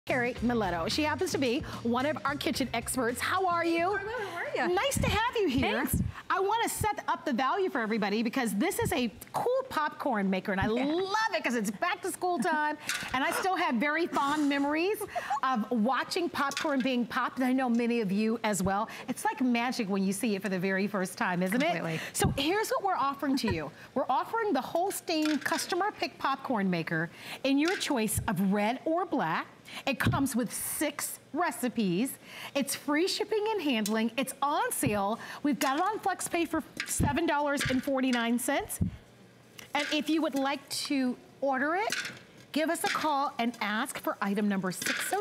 Carrie Miletto. She happens to be one of our kitchen experts. How are you? Hello, how are you? Nice to have you here. Thanks. I want to set up the value for everybody because this is a cool popcorn maker and I love it because it's back to school time and I still have very fond memories of watching popcorn being popped, and I know many of you as well. It's like magic when you see it for the very first time, isn't Completely. it? So here's what we're offering to you. We're offering the Holstein customer pick popcorn maker in your choice of red or black. It comes with 6 recipes. It's free shipping and handling. It's on sale. We've got it on FlexPay for $7.49. And if you would like to order it, give us a call and ask for item number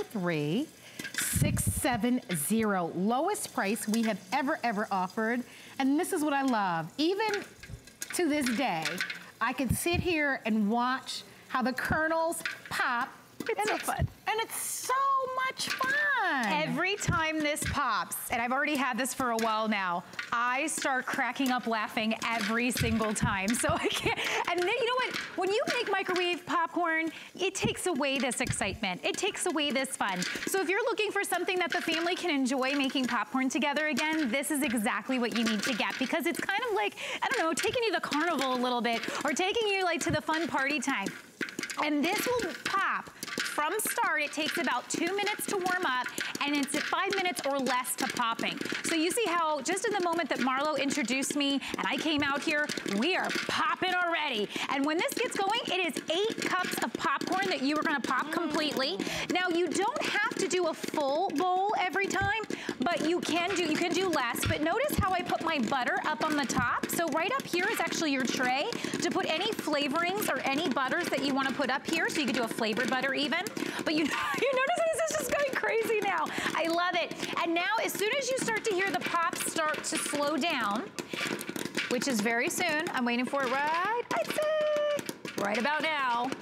603-670. Lowest price we have ever offered. And this is what I love. Even to this day, I can sit here and watch how the kernels pop. It's so fun. And it's so much fun. Every time this pops, and I've already had this for a while now, I start cracking up laughing every single time. So I can't, and then you know what? When you make microwave popcorn, it takes away this excitement. It takes away this fun. So if you're looking for something that the family can enjoy making popcorn together again, this is exactly what you need to get, because it's kind of like, I don't know, taking you to carnival a little bit, or taking you like to the fun party time. And this will pop. From start, it takes about 2 minutes to warm up, and it's at 5 minutes or less to popping. So you see how just in the moment that Marlo introduced me and I came out here, we are popping already. And when this gets going, it is 8 cups of popcorn that you are gonna pop completely. Now you don't have to do a full bowl every time, but you can do less. But notice how I put my butter up on the top. So right up here is actually your tray to put any flavorings or any butters that you wanna put up here. So you could do a flavored butter even. But you notice this is just going crazy now. I love it. And now as soon as you start to hear the pops start to slow down, which is very soon, I'm waiting for it I'd say, right about now.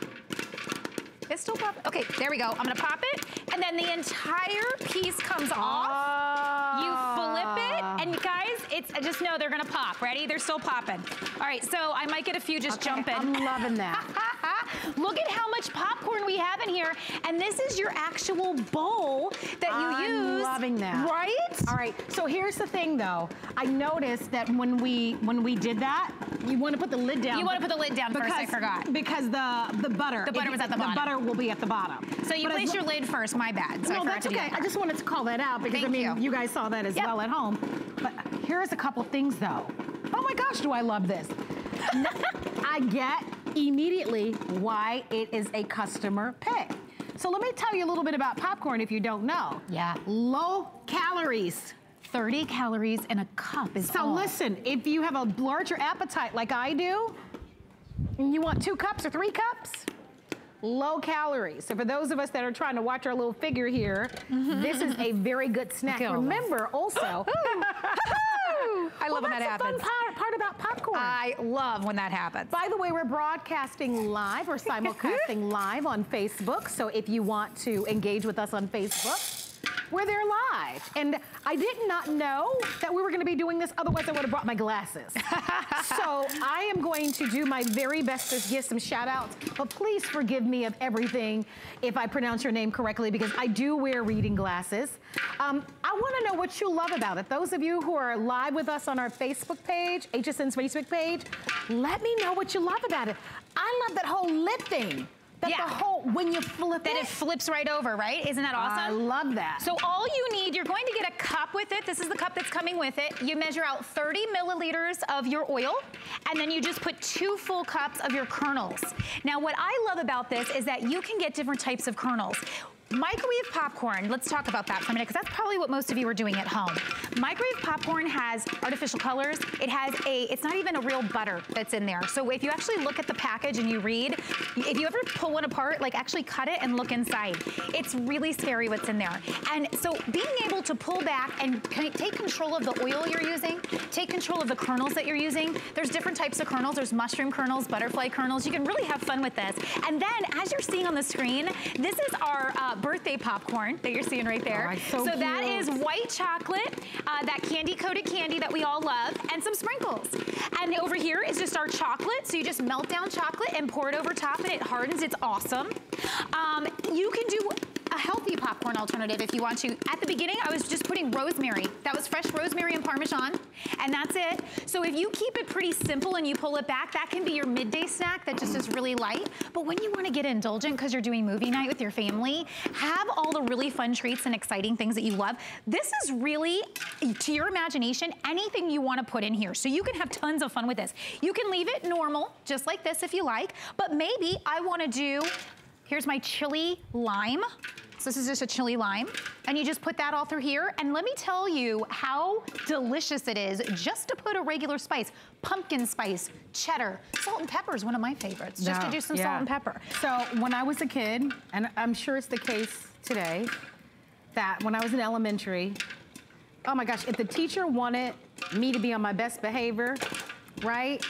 It's still popping. Okay, there we go. I'm gonna pop it, and then the entire piece comes off. You flip it, and guys, just know they're gonna pop. Ready? They're still popping. All right, so I might get a few just jumping. I'm loving that. Look at how much popcorn we have in here, and this is your actual bowl that you use. I'm loving that. Right? All right, so here's the thing though. I noticed that when we did that, you want to put the lid down. You want to put the lid down first, I forgot. Because the butter. The butter was at the bottom. The butter will be at the bottom. So you place your lid first, my bad. So no, that's okay. I just wanted to call that out because you guys saw that as well at home. But here's a couple things though. Oh my gosh, do I love this. I get immediately why it is a customer pick. So let me tell you a little bit about popcorn if you don't know. Yeah. Low calories. 30 calories in a cup is all. So listen, if you have a larger appetite like I do, and you want 2 cups or 3 cups, low calories. So for those of us that are trying to watch our little figure here, this is a very good snack. Remember also, I love when that happens. That's the fun part about popcorn. I love when that happens. By the way, we're broadcasting live or simulcasting live on Facebook. So if you want to engage with us on Facebook, we're there live. And I did not know that we were gonna be doing this, otherwise I would have brought my glasses. So I am going to do my very best to give some shout outs, but please forgive me of everything if I pronounce your name correctly, because I do wear reading glasses. I wanna know what you love about it. Those of you who are live with us on our Facebook page, HSN's Facebook page, let me know what you love about it. I love that whole lid thing. That the whole, when you flip it flips right over, right? Isn't that awesome? I love that. So all you need, you're going to get a cup with it. This is the cup that's coming with it. You measure out 30 milliliters of your oil, and then you just put 2 full cups of your kernels. Now, what I love about this is that you can get different types of kernels. Microwave popcorn, let's talk about that for a minute, because that's probably what most of you are doing at home. Microwave popcorn has artificial colors. It has it's not even a real butter that's in there. So if you actually look at the package and you read, if you ever pull one apart, like actually cut it and look inside. It's really scary what's in there. And so being able to pull back and take control of the oil you're using, take control of the kernels that you're using. There's different types of kernels. There's mushroom kernels, butterfly kernels. You can really have fun with this. And then as you're seeing on the screen, this is our birthday popcorn that you're seeing right there. Oh, so that is white chocolate, that candy-coated candy that we all love, and some sprinkles. And over here is just our chocolate. So you just melt down chocolate and pour it over top, and it hardens. It's awesome. You can do popcorn alternative if you want to. At the beginning, I was just putting rosemary. That was fresh rosemary and Parmesan, and that's it. So if you keep it pretty simple and you pull it back, that can be your midday snack that just is really light. But when you want to get indulgent because you're doing movie night with your family, have all the really fun treats and exciting things that you love. This is really, to your imagination, anything you want to put in here. So you can have tons of fun with this. You can leave it normal, just like this if you like, but maybe I want to do, here's my chili lime. So this is just a chili lime, and you just put that all through here. And let me tell you how delicious it is just to put a regular spice. Pumpkin spice, cheddar, salt and pepper is one of my favorites, just to do some salt and pepper. So when I was a kid, and I'm sure it's the case today, that when I was in elementary, oh my gosh, if the teacher wanted me to be on my best behavior, right?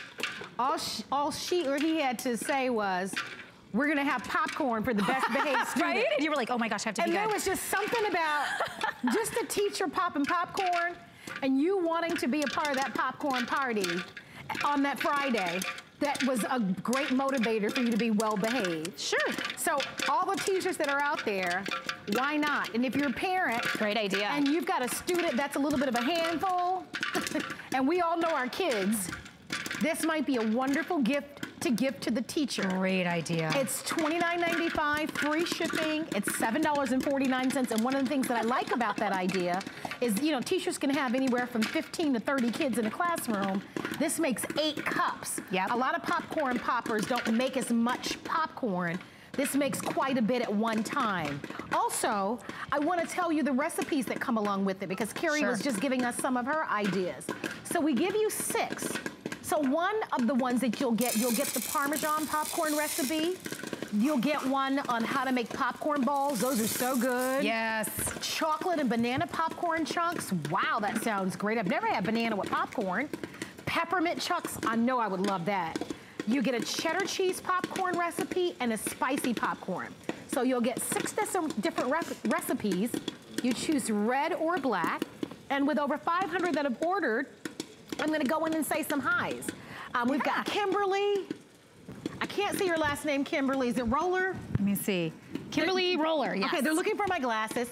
All she or he had to say was, we're gonna have popcorn for the best behaved student. Right? And you were like, oh my gosh, I have to be good. And there was just something about just the teacher popping popcorn and you wanting to be a part of that popcorn party on that Friday. That was a great motivator for you to be well behaved. Sure. So all the teachers that are out there, why not? And if you're a parent, great idea. And you've got a student that's a little bit of a handful, and we all know our kids, this might be a wonderful gift to give to the teacher. Great idea. It's $29.95, free shipping. It's $7.49. And one of the things that I like about that idea is, you know, teachers can have anywhere from 15 to 30 kids in a classroom. This makes 8 cups. Yep. A lot of popcorn poppers don't make as much popcorn. This makes quite a bit at one time. Also, I want to tell you the recipes that come along with it because Carrie was just giving us some of her ideas. So we give you 6. So one of the ones that you'll get the Parmesan popcorn recipe. You'll get one on how to make popcorn balls. Those are so good. Yes. Chocolate and banana popcorn chunks. Wow, that sounds great. I've never had banana with popcorn. Peppermint chunks, I know I would love that. You get a cheddar cheese popcorn recipe and a spicy popcorn. So you'll get 6 different recipes. You choose red or black. And with over 500 that have ordered, I'm gonna go in and say some highs. We've got Kimberly. I can't see your last name, Kimberly. Is it Roller? Let me see. Kimberly Roller, yes. Okay, they're looking for my glasses.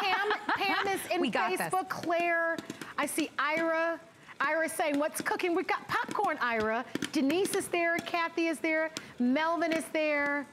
Pam is in Facebook. Claire, I see Ira. Ira's saying, what's cooking? We've got popcorn, Ira. Denise is there, Kathy is there, Melvin is there,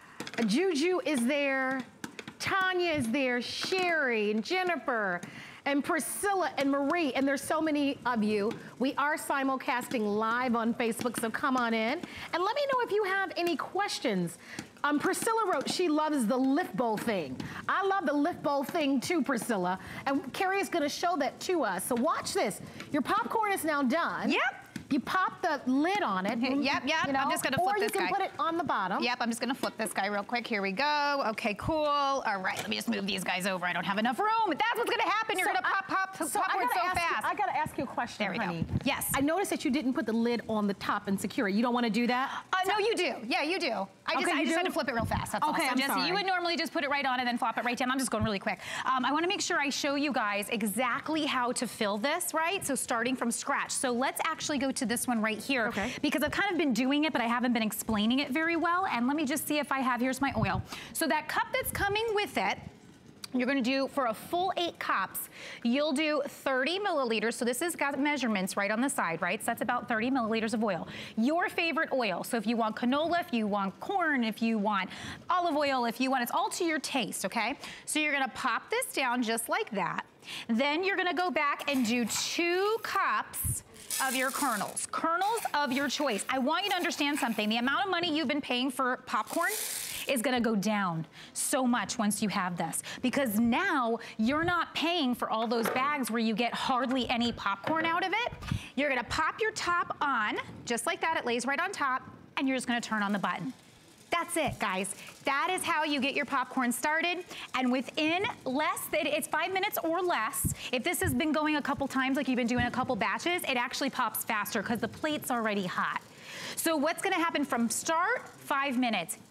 Juju is there, Tanya is there, Sherry and Jennifer, and Priscilla and Marie, and there's so many of you. We are simulcasting live on Facebook, so come on in. And let me know if you have any questions. Priscilla wrote she loves the lift bowl thing. I love the lift bowl thing too, Priscilla. And Carrie is gonna show that to us. So watch this. Your popcorn is now done. Yep. You pop the lid on it. Yep, you know, I'm just gonna flip this guy. Or you can put it on the bottom. Yep, I'm just gonna flip this guy real quick. Here we go. Okay, cool. All right, let me just move these guys over. I don't have enough room. But that's what's gonna happen. You're gonna pop popcorn so fast. I gotta ask you a question, honey. Go. Yes. I noticed that you didn't put the lid on the top and secure it. You don't wanna do that? No, you do. Yeah, you do. I just had to flip it real fast. That's all. So I'm sorry. You would normally just put it right on and then flop it right down. I'm just going really quick. I wanna make sure I show you guys exactly how to fill this, right? So starting from scratch. So let's actually go to this one right here. Okay. Because I've kind of been doing it, but I haven't been explaining it very well. And let me just see if I have, here's my oil. So that cup that's coming with it, you're gonna do, for a full 8 cups, you'll do 30 milliliters. So this has got measurements right on the side, right? So that's about 30 milliliters of oil. Your favorite oil. So if you want canola, if you want corn, if you want olive oil, if you want, it's all to your taste, okay? So you're gonna pop this down just like that. Then you're gonna go back and do 2 cups of your kernels of your choice. I want you to understand something. The amount of money you've been paying for popcorn is gonna go down so much once you have this, because now you're not paying for all those bags where you get hardly any popcorn out of it. You're gonna pop your top on, just like that, it lays right on top, and you're just gonna turn on the button. That's it, guys. That is how you get your popcorn started. And within it's 5 minutes or less. If this has been going a couple times, like you've been doing a couple batches, it actually pops faster because the plate's already hot. So what's gonna happen from start, 5 minutes.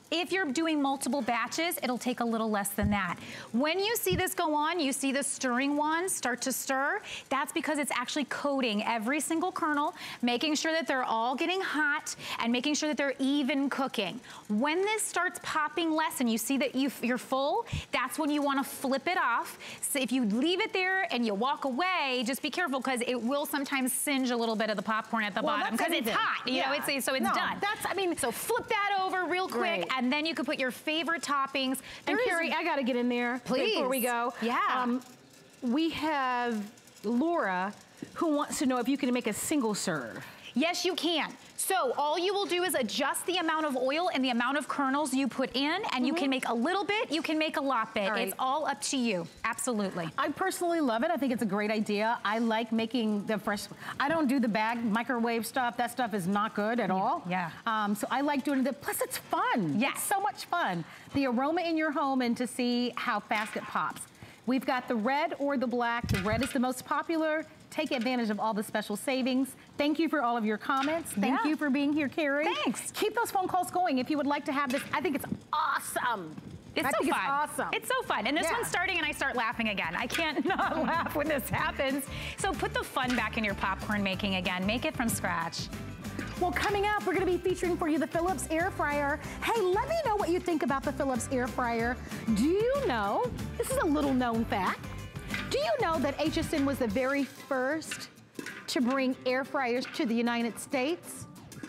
If you're doing multiple batches, it'll take a little less than that. When you see this go on, you see the stirring wand start to stir. That's because it's actually coating every single kernel, making sure that they're all getting hot and making sure that they're even cooking. When this starts popping less and you see that you're full, that's when you want to flip it off. So if you leave it there and you walk away, just be careful because it will sometimes singe a little bit of the popcorn at the bottom because it's hot. You know, so it's done. So flip that over real quick, and then you can put your favorite toppings. And Carrie, I got to get in there before we go. Yeah. We have Laura who wants to know if you can make a single serve. Yes, you can. So all you will do is adjust the amount of oil and the amount of kernels you put in, and you can make a little bit, you can make a lot bit. It's all up to you. Absolutely. I personally love it. I think it's a great idea. I like making the fresh, I don't do the bag microwave stuff. That stuff is not good at all. Yeah. So I like doing it. Plus it's fun. Yes. It's so much fun. The aroma in your home and to see how fast it pops. We've got the red or the black. The red is the most popular. Take advantage of all the special savings. Thank you for all of your comments. Thank you for being here, Carrie. Thanks. Keep those phone calls going if you would like to have this. I think it's awesome. It's so fun. It's awesome. It's so fun. And this one's starting and I start laughing again. I can't not laugh when this happens. So put the fun back in your popcorn making again. Make it from scratch. Well, coming up, we're gonna be featuring for you the Philips air fryer. Hey, let me know what you think about the Philips air fryer. Do you know, this is a little known fact, do you know that HSN was the very first to bring air fryers to the United States?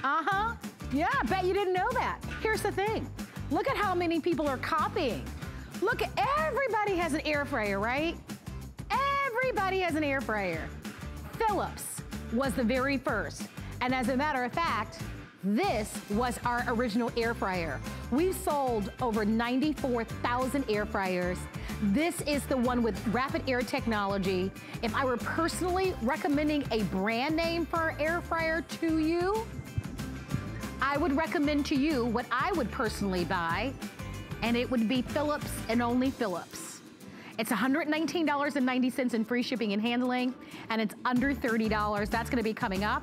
Yeah, I bet you didn't know that. Here's the thing. Look at how many people are copying. Look, everybody has an air fryer, right? Everybody has an air fryer. Philips was the very first. And as a matter of fact, this was our original air fryer. We've sold over 94,000 air fryers. This is the one with rapid air technology. If I were personally recommending a brand name for our air fryer to you, I would recommend to you what I would personally buy, and it would be Philips and only Philips. It's $119.90 in free shipping and handling, and it's under $30. That's gonna be coming up.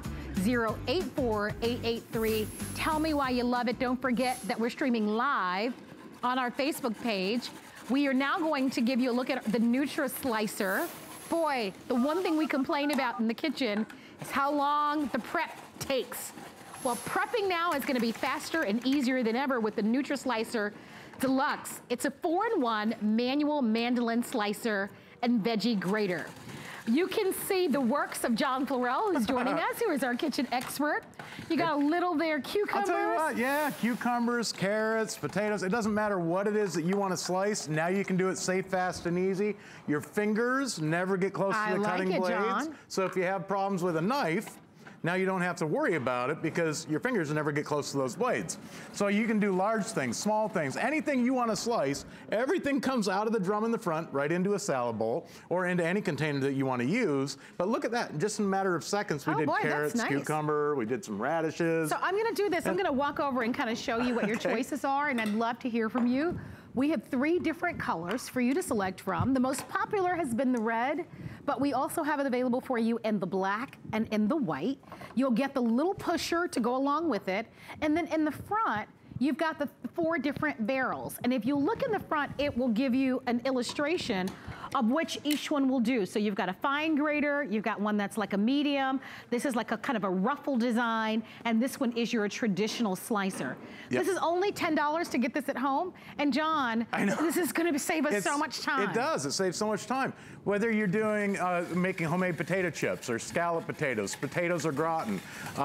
084883. Tell me why you love it. Don't forget that we're streaming live on our Facebook page. We are now going to give you a look at the Nutri Slicer. Boy, the one thing we complain about in the kitchen is how long the prep takes. Well, prepping now is gonna be faster and easier than ever with the Nutri Slicer Deluxe. It's a 4-in-1 manual mandolin slicer and veggie grater. You can see the works of John Florell, who's joining us, who is our kitchen expert. You got a little there, cucumbers. I'll tell you what, yeah, cucumbers, carrots, potatoes. It doesn't matter what it is that you want to slice. Now you can do it safe, fast, and easy. Your fingers never get close to the cutting blades. John. So if you have problems with a knife, now you don't have to worry about it because your fingers never get close to those blades. So you can do large things, small things, anything you want to slice, everything comes out of the drum in the front, right into a salad bowl, or into any container that you want to use. But look at that, in just a matter of seconds, we did carrots, cucumber, we did some radishes. So I'm gonna do this, I'm gonna walk over and kind of show you what your choices are, and I'd love to hear from you. We have 3 different colors for you to select from. The most popular has been the red, but we also have it available for you in the black and in the white. You'll get the little pusher to go along with it. And then in the front, you've got the 4 different barrels. And if you look in the front, it will give you an illustration of which each one will do. So you've got a fine grater, you've got one that's like a medium, this is like a kind of a ruffle design, and this one is your traditional slicer. This is only $10 to get this at home. And John, this is gonna save us so much time. It does, it saves so much time. Whether you're doing, making homemade potato chips or scallop potatoes or gratin,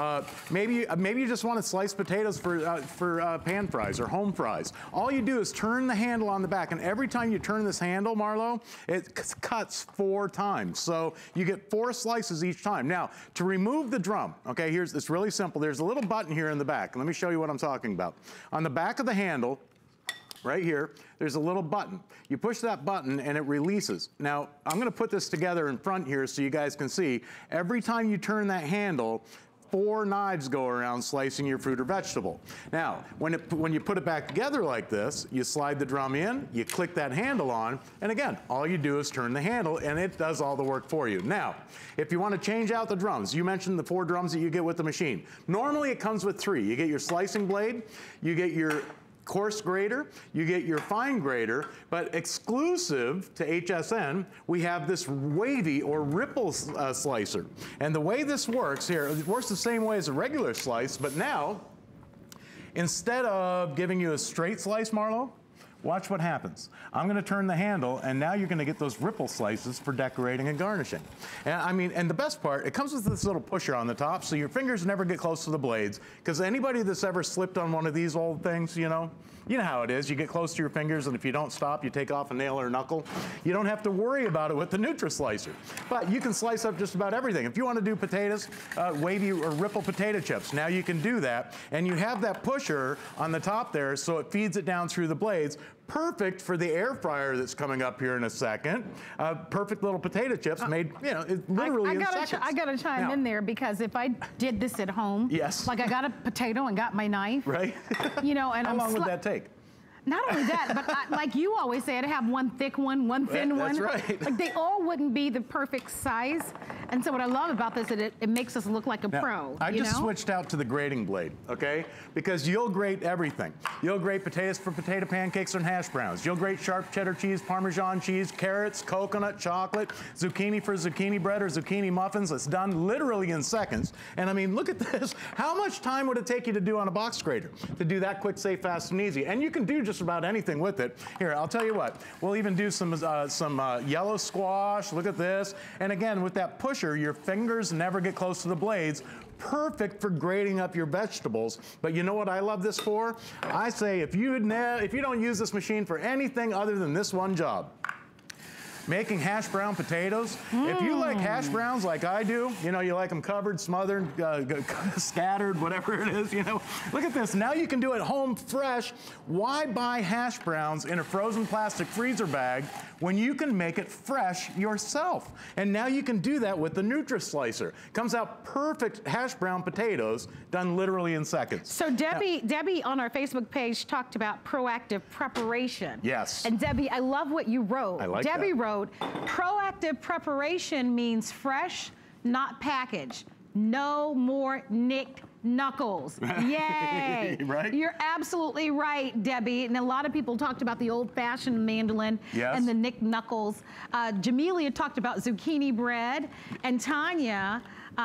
maybe you just want to slice potatoes for pan fries or home fries. All you do is turn the handle on the back, and every time you turn this handle, Marlo, it cuts 4 times. So you get 4 slices each time. Now, to remove the drum, okay, it's really simple. There's a little button here in the back. Let me show you what I'm talking about. On the back of the handle, right here, there's a little button. You push that button and it releases. Now, I'm gonna put this together in front here so you guys can see. Every time you turn that handle, 4 knives go around slicing your fruit or vegetable. Now, when you put it back together like this, you slide the drum in, you click that handle on, and again, all you do is turn the handle and it does all the work for you. Now, if you want to change out the drums, you mentioned the 4 drums that you get with the machine. Normally it comes with 3. You get your slicing blade, you get your coarse grater, you get your fine grater, but exclusive to HSN, we have this wavy or ripple slicer. And the way this works here, it works the same way as a regular slice, but now, instead of giving you a straight slice, Marlo, watch what happens. I'm gonna turn the handle, and now you're gonna get those ripple slices for decorating and garnishing. And I mean, and the best part, it comes with this little pusher on the top, so your fingers never get close to the blades, because anybody that's ever slipped on one of these old things, you know how it is. You get close to your fingers, and if you don't stop, you take off a nail or a knuckle. You don't have to worry about it with the Nutri-Slicer. But you can slice up just about everything. If you want to do potatoes, wavy or ripple potato chips, now you can do that. And you have that pusher on the top there, so it feeds it down through the blades. Perfect for the air fryer that's coming up here in a second. Perfect little potato chips made, you know, literally in seconds. I gotta chime in there, because if I did this at home, yes, like I got a potato and got my knife, right? You know, and how long would that take? Not only that, but like you always say, I'd have one thick one, one thin one. That's right. Like they all wouldn't be the perfect size. And so what I love about this is it makes us look like a pro. I just switched out to the grating blade, okay? Because you'll grate everything. You'll grate potatoes for potato pancakes and hash browns. You'll grate sharp cheddar cheese, Parmesan cheese, carrots, coconut, chocolate, zucchini for zucchini bread or zucchini muffins. It's done literally in seconds. And I mean, look at this. How much time would it take you to do on a box grater to do that quick, safe, fast, and easy? And you can do just about anything with it. Here, I'll tell you what. We'll even do some yellow squash. Look at this. And again, with that pusher, your fingers never get close to the blades. Perfect for grating up your vegetables. But you know what I love this for? I say if you don't use this machine for anything other than this one job, making hash brown potatoes. If you like hash browns like I do, you know, you like them covered, smothered, scattered, whatever it is, you know. Look at this. Now you can do it home fresh. Why buy hash browns in a frozen plastic freezer bag when you can make it fresh yourself? And now you can do that with the Nutri-Slicer. Comes out perfect hash brown potatoes done literally in seconds. So Debbie on our Facebook page talked about proactive preparation. Yes. And Debbie, I love what you wrote. I like Debbie that. wrote, proactive preparation means fresh, not packaged. No more nicked knuckles. Yay. Right? You're absolutely right, Debbie. And a lot of people talked about the old-fashioned mandolin and the nicked knuckles. Jamelia talked about zucchini bread, and Tanya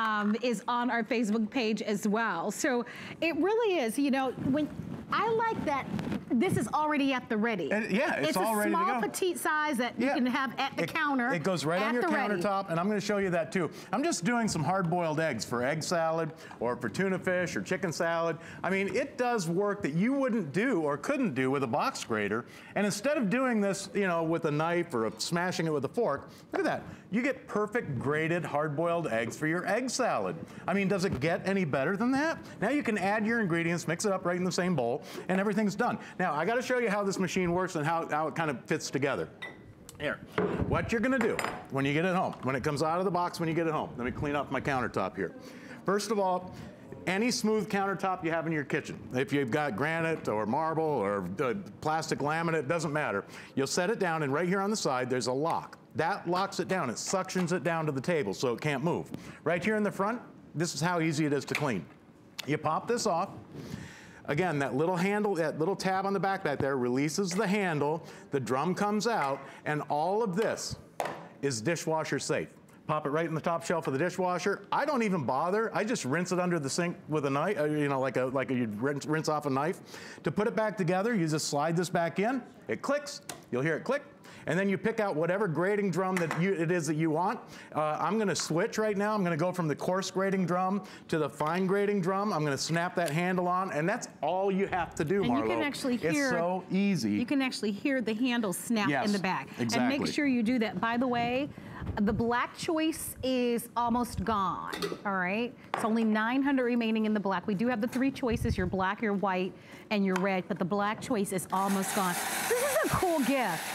is on our Facebook page as well. So it really is, you know, when I like that this is already at the ready. And yeah, it's all ready to go. It's a small, petite size that you can have at the counter. It goes right on your countertop, and I'm going to show you that too. I'm just doing some hard-boiled eggs for egg salad or for tuna fish or chicken salad. I mean, it does work that you wouldn't do or couldn't do with a box grater. And instead of doing this, you know, with a knife or smashing it with a fork, look at that. You get perfect grated hard-boiled eggs for your egg salad. I mean, does it get any better than that? Now you can add your ingredients, mix it up right in the same bowl, and everything's done. Now, I got to show you how this machine works and how it kind of fits together. Here, what you're going to do when you get it home, when it comes out of the box when you get it home. Let me clean up my countertop here. First of all, any smooth countertop you have in your kitchen, if you've got granite or marble or plastic laminate, it doesn't matter. You'll set it down, and right here on the side, there's a lock. That locks it down. It suctions it down to the table so it can't move. Right here in the front, this is how easy it is to clean. You pop this off. Again, that little handle, that little tab on the back there releases the handle, the drum comes out, and all of this is dishwasher safe. Pop it right in the top shelf of the dishwasher. I don't even bother. I just rinse it under the sink with a knife, you know, like you'd rinse off a knife. To put it back together, you just slide this back in. It clicks. You'll hear it click. And then you pick out whatever grating drum that it is that you want. I'm going to switch right now. I'm going to go from the coarse grating drum to the fine grating drum. I'm going to snap that handle on, and that's all you have to do, Marlo. And you can actually hear, it's so easy. You can actually hear the handle snap in the back. Exactly. And make sure you do that. By the way, the black choice is almost gone, all right? It's only 900 remaining in the black. We do have the 3 choices, your black, your white, and your red, but the black choice is almost gone. This is a cool gift.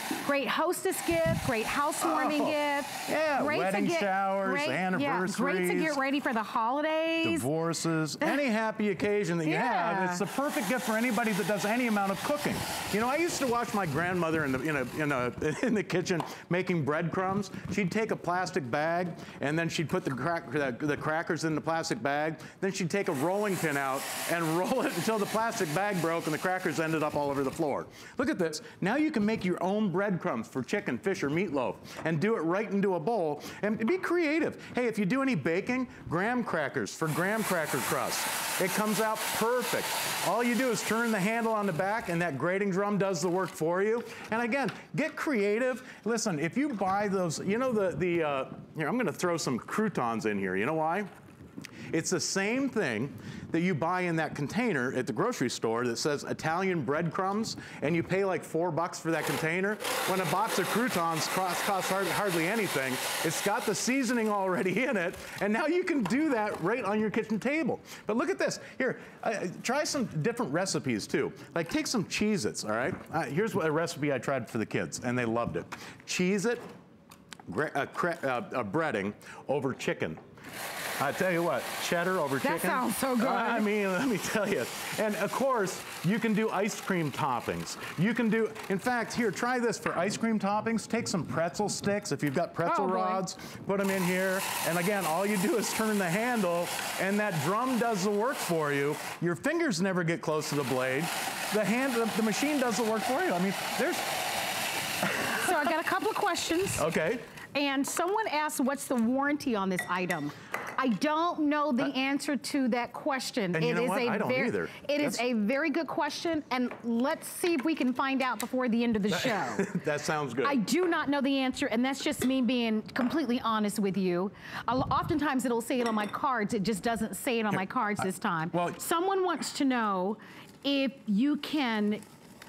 Great hostess gift, great housewarming gift. Yeah, great wedding showers, anniversaries. Yeah, great to get ready for the holidays. Divorces, any happy occasion that you have. It's the perfect gift for anybody that does any amount of cooking. You know, I used to watch my grandmother in the kitchen making breadcrumbs. She'd take a plastic bag and then she'd put the crackers in the plastic bag. Then she'd take a rolling pin out and roll it until the plastic bag broke and the crackers ended up all over the floor. Look at this. Now you can make your own breadcrumbs for chicken, fish, or meatloaf and do it right into a bowl and be creative. Hey, if you do any baking, graham crackers for graham cracker crust. It comes out perfect. All you do is turn the handle on the back and that grating drum does the work for you. And again, get creative. Listen, if you buy those, you know here, I'm gonna throw some croutons in here. You know why? It's the same thing that you buy in that container at the grocery store that says Italian breadcrumbs, and you pay like $4 for that container. When a box of croutons costs hardly anything, it's got the seasoning already in it, and now you can do that right on your kitchen table. But look at this. Here, try some different recipes too. Like take some Cheez-Its, all right? Here's a recipe I tried for the kids, and they loved it. Cheez-It breading over chicken. I tell you what, cheddar over chicken. That sounds so good. I mean, let me tell you. And of course, you can do ice cream toppings. You can do, in fact, here, try this for ice cream toppings. Take some pretzel sticks. If you've got pretzel rods, put them in here. And again, all you do is turn the handle and that drum does the work for you. Your fingers never get close to the blade. The machine does the work for you. I mean, there's... So I got a couple of questions. Okay. And someone asked, what's the warranty on this item? I don't know the answer to that question. And you know what? I don't either. It is a very good question, and let's see if we can find out before the end of the show. That sounds good. I do not know the answer, and that's just me being completely honest with you. Oftentimes it'll say it on my cards. It just doesn't say it on my cards this time. Well, someone wants to know if you can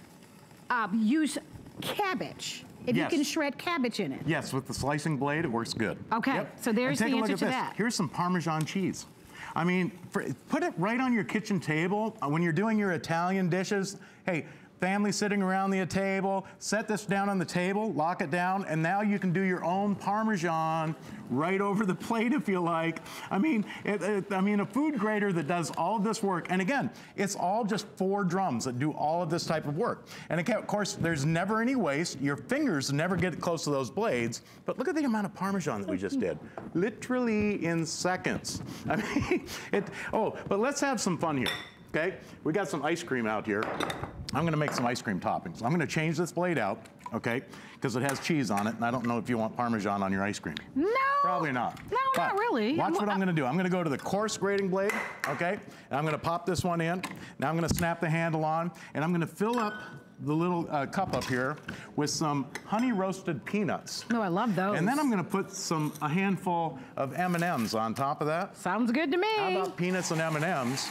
use cabbage. If you can shred cabbage in it. Yes, with the slicing blade, it works good. Okay, so there's the answer to that. Here's some Parmesan cheese. I mean, put it right on your kitchen table when you're doing your Italian dishes. Hey, family sitting around the table, set this down on the table, lock it down, and now you can do your own Parmesan right over the plate if you like. I mean, a food grater that does all of this work, and again, it's all just 4 drums that do all of this type of work. And again, of course, there's never any waste. Your fingers never get close to those blades, but look at the amount of Parmesan that we just did. Literally in seconds. I mean, but let's have some fun here. Okay, we got some ice cream out here. I'm gonna make some ice cream toppings. I'm gonna change this blade out, okay, because it has cheese on it, and I don't know if you want Parmesan on your ice cream. No. Probably not. No, not really. Watch what I'm gonna do. I'm gonna go to the coarse grating blade, okay, and I'm gonna pop this one in. Now I'm gonna snap the handle on, and I'm gonna fill up the little cup up here with some honey roasted peanuts. Oh, I love those. And then I'm gonna put a handful of M&Ms on top of that. Sounds good to me. How about peanuts and M&Ms?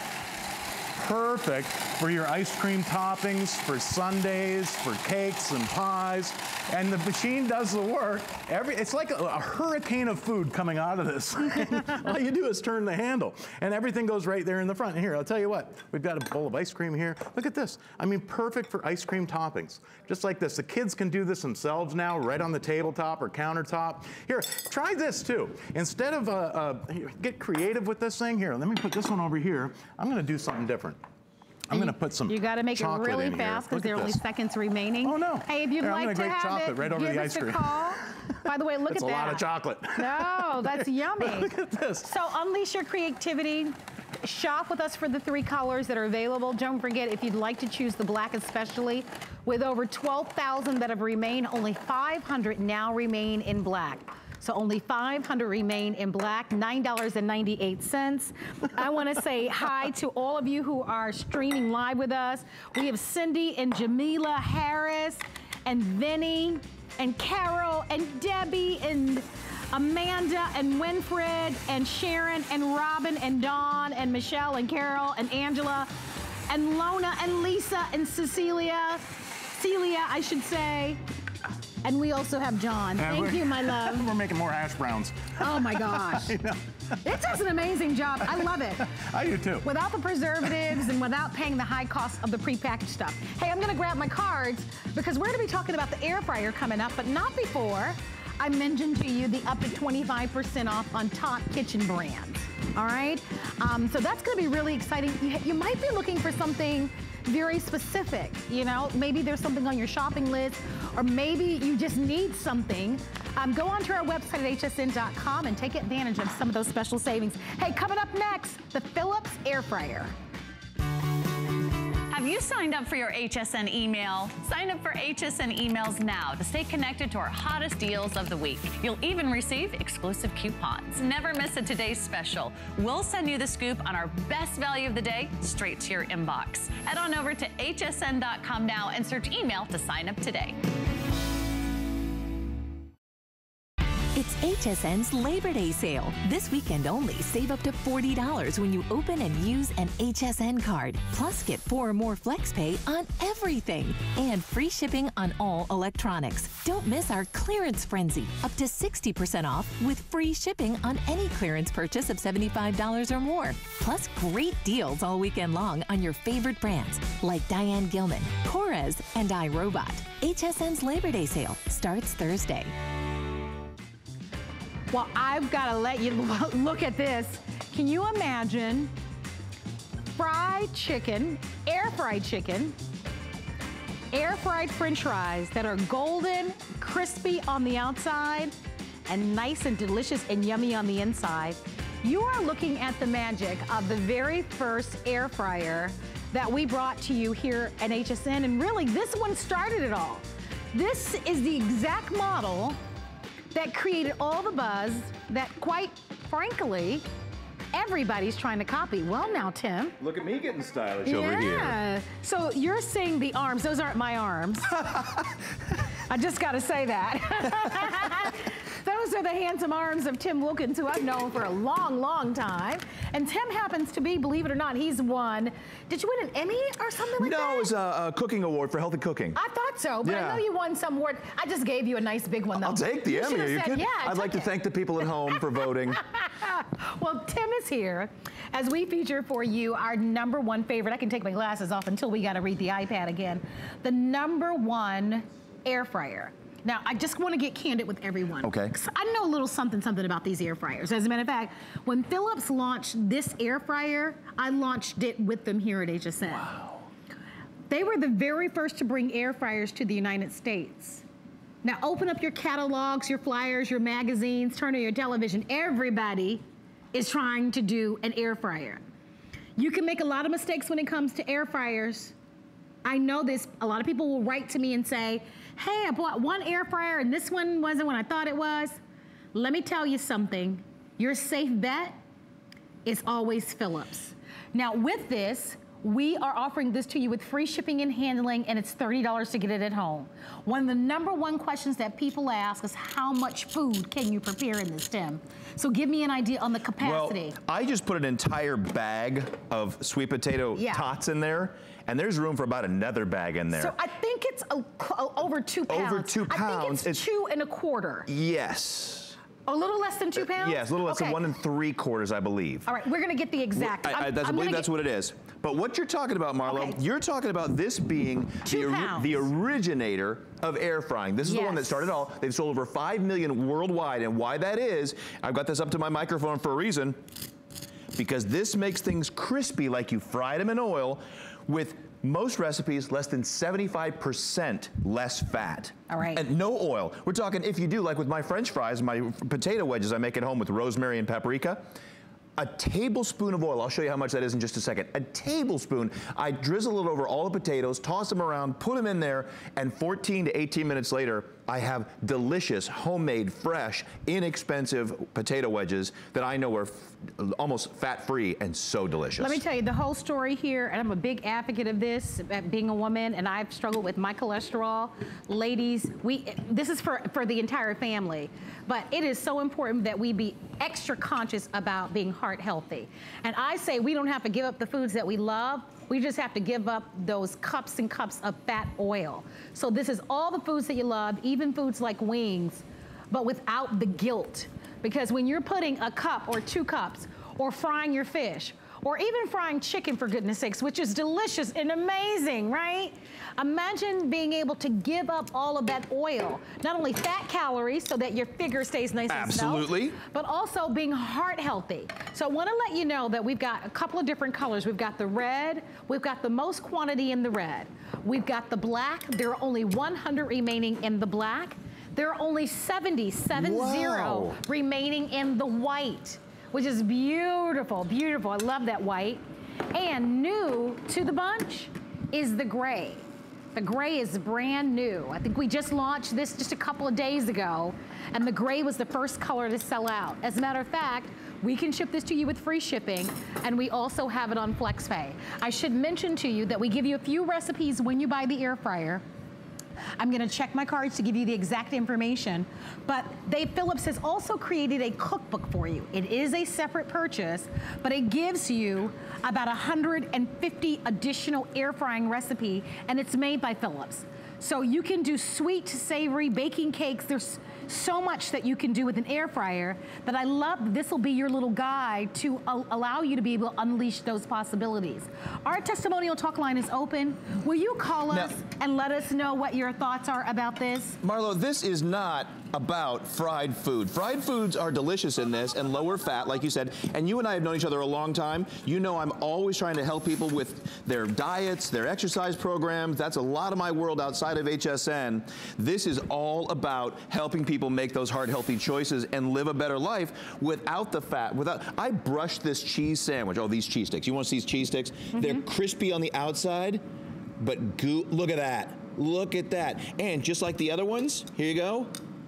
Perfect for your ice cream toppings, for sundaes, for cakes and pies. And the machine does the work. It's like a hurricane of food coming out of this. All you do is turn the handle and everything goes right there in the front. Here, I'll tell you what, we've got a bowl of ice cream here. Look at this. I mean, perfect for ice cream toppings. Just like this. The kids can do this themselves now, right on the tabletop or countertop. Here, try this too. Instead of, get creative with this thing. Here, let me put this one over here. I'm gonna do something different. I'm going to put some chocolate in here. You got to make it really fast because there are only seconds remaining. Oh, no. Hey, if you'd like to have chocolate right over give the us ice cream. a call. By the way, look at that. That's a lot of chocolate. No, that's yummy. Look at this. So unleash your creativity. Shop with us for the 3 colors that are available. Don't forget, if you'd like to choose the black especially, with over 12,000 that have remained, only 500 now remain in black. So only 500 remain in black, $9.98. I want to say hi to all of you who are streaming live with us. We have Cindy and Jamila Harris and Vinny and Carol and Debbie and Amanda and Winfred and Sharon and Robin and Dawn and Michelle and Carol and Angela and Lona and Lisa and Celia, I should say. And we also have John. Thank you, my love. We're making more hash browns. Oh my gosh. It does an amazing job. I love it. I do too. Without the preservatives and without paying the high cost of the prepackaged stuff. Hey, I'm gonna grab my cards because we're gonna be talking about the air fryer coming up, but not before I mentioned to you the up to 25% off on top kitchen brands. All right? So that's gonna be really exciting. You might be looking for something very specific, you know? Maybe there's something on your shopping list, or maybe you just need something. Go onto our website at hsn.com and take advantage of some of those special savings. Hey, coming up next, the Philips Air Fryer. Have you signed up for your HSN email? Sign up for HSN emails now to stay connected to our hottest deals of the week. You'll even receive exclusive coupons. Never miss a today's special. We'll send you the scoop on our best value of the day straight to your inbox. Head on over to hsn.com now and search email to sign up today. It's HSN's Labor Day sale. This weekend only, save up to $40 when you open and use an HSN card. Plus, get 4 or more FlexPay on everything. And free shipping on all electronics. Don't miss our clearance frenzy. Up to 60% off with free shipping on any clearance purchase of $75 or more. Plus, great deals all weekend long on your favorite brands like Diane Gilman, Korres, and iRobot. HSN's Labor Day sale starts Thursday. Well, I've got to let you look at this. Can you imagine fried chicken, air-fried french fries that are golden, crispy on the outside, and nice and delicious and yummy on the inside? You are looking at the magic of the very first air fryer that we brought to you here at HSN, and really, this one started it all. This is the exact model that created all the buzz that, quite frankly, everybody's trying to copy. Well, now, Tim. Look at me getting stylish over here. Yeah. So you're seeing the arms. Those aren't my arms. I just got to say that. Those are the handsome arms of Tim Wilkins, who I've known for a long, long time. And Tim happens to be, believe it or not, he's won. Did you win an Emmy or something like that? No, it was a cooking award for healthy cooking. I thought so, but I know you won some award. I just gave you a nice big one, though. I'll take the Emmy. Are you kidding? Yeah, I'd like to thank the people at home for voting. Well, Tim is here as we feature for you our #1 favorite. I can take my glasses off until we got to read the iPad again. The #1 air fryer. Now, I just want to get candid with everyone. Okay. 'Cause I know a little something about these air fryers. As a matter of fact, when Philips launched this air fryer, I launched it with them here at HSN. Wow. They were the very first to bring air fryers to the United States. Now, open up your catalogs, your flyers, your magazines, turn on your television. Everybody is trying to do an air fryer. You can make a lot of mistakes when it comes to air fryers. I know this. A lot of people will write to me and say, hey, I bought one air fryer and this one wasn't what I thought it was. Let me tell you something. Your safe bet is always Philips. Now, with this, we are offering this to you with free shipping and handling, and it's $30 to get it at home. One of the #1 questions that people ask is, how much food can you prepare in this, Tim? So give me an idea on the capacity. Well, I just put an entire bag of sweet potato tots in there, and there's room for about another bag in there. So I think it's over 2 pounds. Over 2 pounds. I think it's 2 1/4. Yes. A little less than 2 pounds? Yes, a little less than 1 3/4, I believe. All right, we're gonna get the exact. I believe that's what it is. But what you're talking about, Marlo, you're talking about this being the originator of air frying. This is the one that started it all. They've sold over 5 million worldwide, and why that is, I've got this up to my microphone for a reason, because this makes things crispy like you fried them in oil with most recipes less than 75% less fat. All right. And no oil. We're talking, if you do, like with my French fries, my potato wedges I make at home with rosemary and paprika, a tablespoon of oil, I'll show you how much that is in just a second. A tablespoon, I drizzle it over all the potatoes, toss them around, put them in there, and 14 to 18 minutes later, I have delicious, homemade, fresh, inexpensive potato wedges that I know are almost fat-free and so delicious. Let me tell you the whole story here, and I'm a big advocate of this, being a woman, and I've struggled with my cholesterol. Ladies, this is for the entire family, but it is so important that we be extra conscious about being heart healthy. And I say we don't have to give up the foods that we love We just have to give up those cups and cups of fat oil. So this is all the foods that you love, even foods like wings, but without the guilt. Because when you're putting a cup or 2 cups, or frying your fish, or even frying chicken, for goodness sakes, which is delicious and amazing, right? Imagine being able to give up all of that oil. Not only fat calories so that your figure stays nice and Absolutely. but also being heart healthy. So I wanna let you know that we've got a couple of different colors. We've got the red, we've got the most quantity in the red. We've got the black, there are only 100 remaining in the black. There are only 70 Wow. remaining in the white, which is beautiful, beautiful. I love that white. And new to the bunch is the gray. The gray is brand new. I think we just launched this just a couple of days ago, and the gray was the first color to sell out. As a matter of fact, we can ship this to you with free shipping, and we also have it on FlexPay. I should mention to you that we give you a few recipes when you buy the air fryer. I'm gonna check my cards to give you the exact information, but Philips has also created a cookbook for you. It is a separate purchase, but it gives you about 150 additional air frying recipe, and it's made by Philips. So you can do sweet, savory, baking cakes. There's so much that you can do with an air fryer that I love. This will be your little guide to allow you to be able to unleash those possibilities. Our testimonial talk line is open. Will you call us and let us know what your thoughts are about this? Marlo, this is not about fried food. Fried foods are delicious in this and lower fat, like you said, and you and I have known each other a long time. You know I'm always trying to help people with their diets, their exercise programs. That's a lot of my world outside of HSN. This is all about helping people make those heart healthy choices and live a better life without the fat. I brushed this cheese sandwich. Oh, these cheese sticks. You want to see these cheese sticks? They're crispy on the outside, but look at that. Look at that. And just like the other ones, here you go.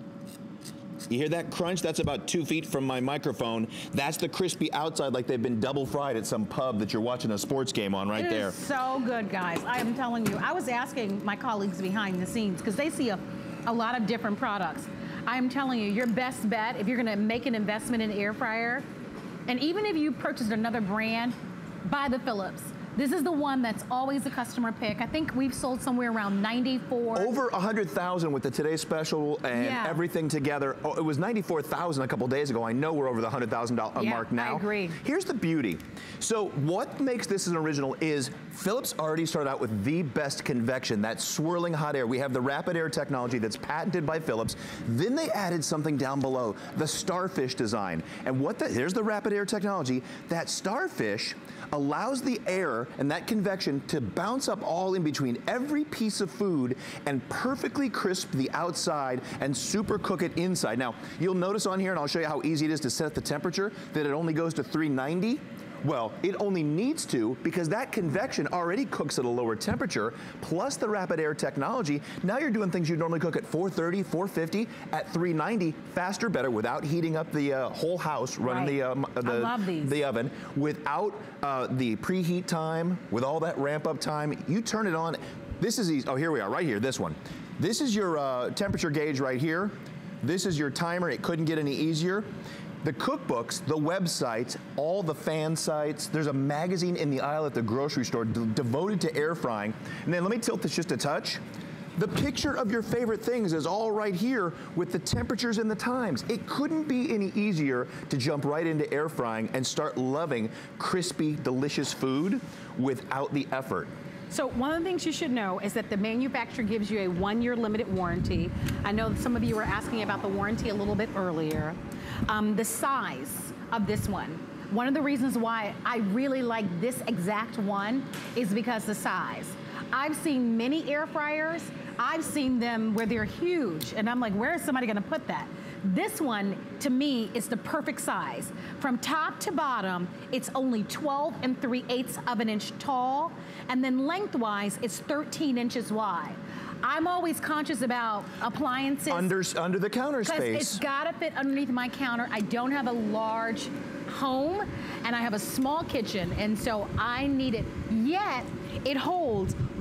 You hear that crunch? That's about 2 feet from my microphone. That's the crispy outside, like they've been double fried at some pub that you're watching a sports game on right there. It is so good, guys. I am telling you. I was asking my colleagues behind the scenes because they see a lot of different products. I am telling you, your best bet, if you're gonna make an investment in air fryer, and even if you purchased another brand, buy the Philips. This is the one that's always a customer pick. I think we've sold somewhere around 94. Over 100,000 with the Today Special and everything together. Oh, it was 94,000 a couple days ago. I know we're over the $100,000 mark now. I agree. Here's the beauty. So what makes this an original is Philips already started out with the best convection, that swirling hot air. We have the rapid air technology that's patented by Philips. Then they added something down below, the starfish design. And here's the rapid air technology. That starfish allows the air and that convection to bounce up all in between every piece of food and perfectly crisp the outside and super cook it inside. Now, you'll notice on here, and I'll show you how easy it is to set the temperature, that it only goes to 390. Well, it only needs to because that convection already cooks at a lower temperature, plus the rapid air technology. Now you're doing things you normally cook at 430, 450, at 390, faster, better, without heating up the whole house, running the oven, without the preheat time, with all that ramp up time. You turn it on. This is easy. Oh, here we are, right here, this one. This is your temperature gauge right here. This is your timer. It couldn't get any easier. The cookbooks, the websites, all the fan sites, there's a magazine in the aisle at the grocery store devoted to air frying. And then let me tilt this just a touch. The picture of your favorite things is all right here with the temperatures and the times. It couldn't be any easier to jump right into air frying and start loving crispy, delicious food without the effort. So one of the things you should know is that the manufacturer gives you a 1-year limited warranty. I know that some of you were asking about the warranty a little bit earlier. The size of this one of the reasons why I really like this exact one is because the size. I've seen many air fryers, I've seen them where they're huge, and I'm like, where is somebody gonna put that? This one, to me, is the perfect size. From top to bottom, it's only 12 3/8 of an inch tall, and then lengthwise, it's 13 inches wide. I'm always conscious about appliances. Under the counter space. Because it's gotta fit underneath my counter. I don't have a large home, and I have a small kitchen, and so I need it. Yet, it holds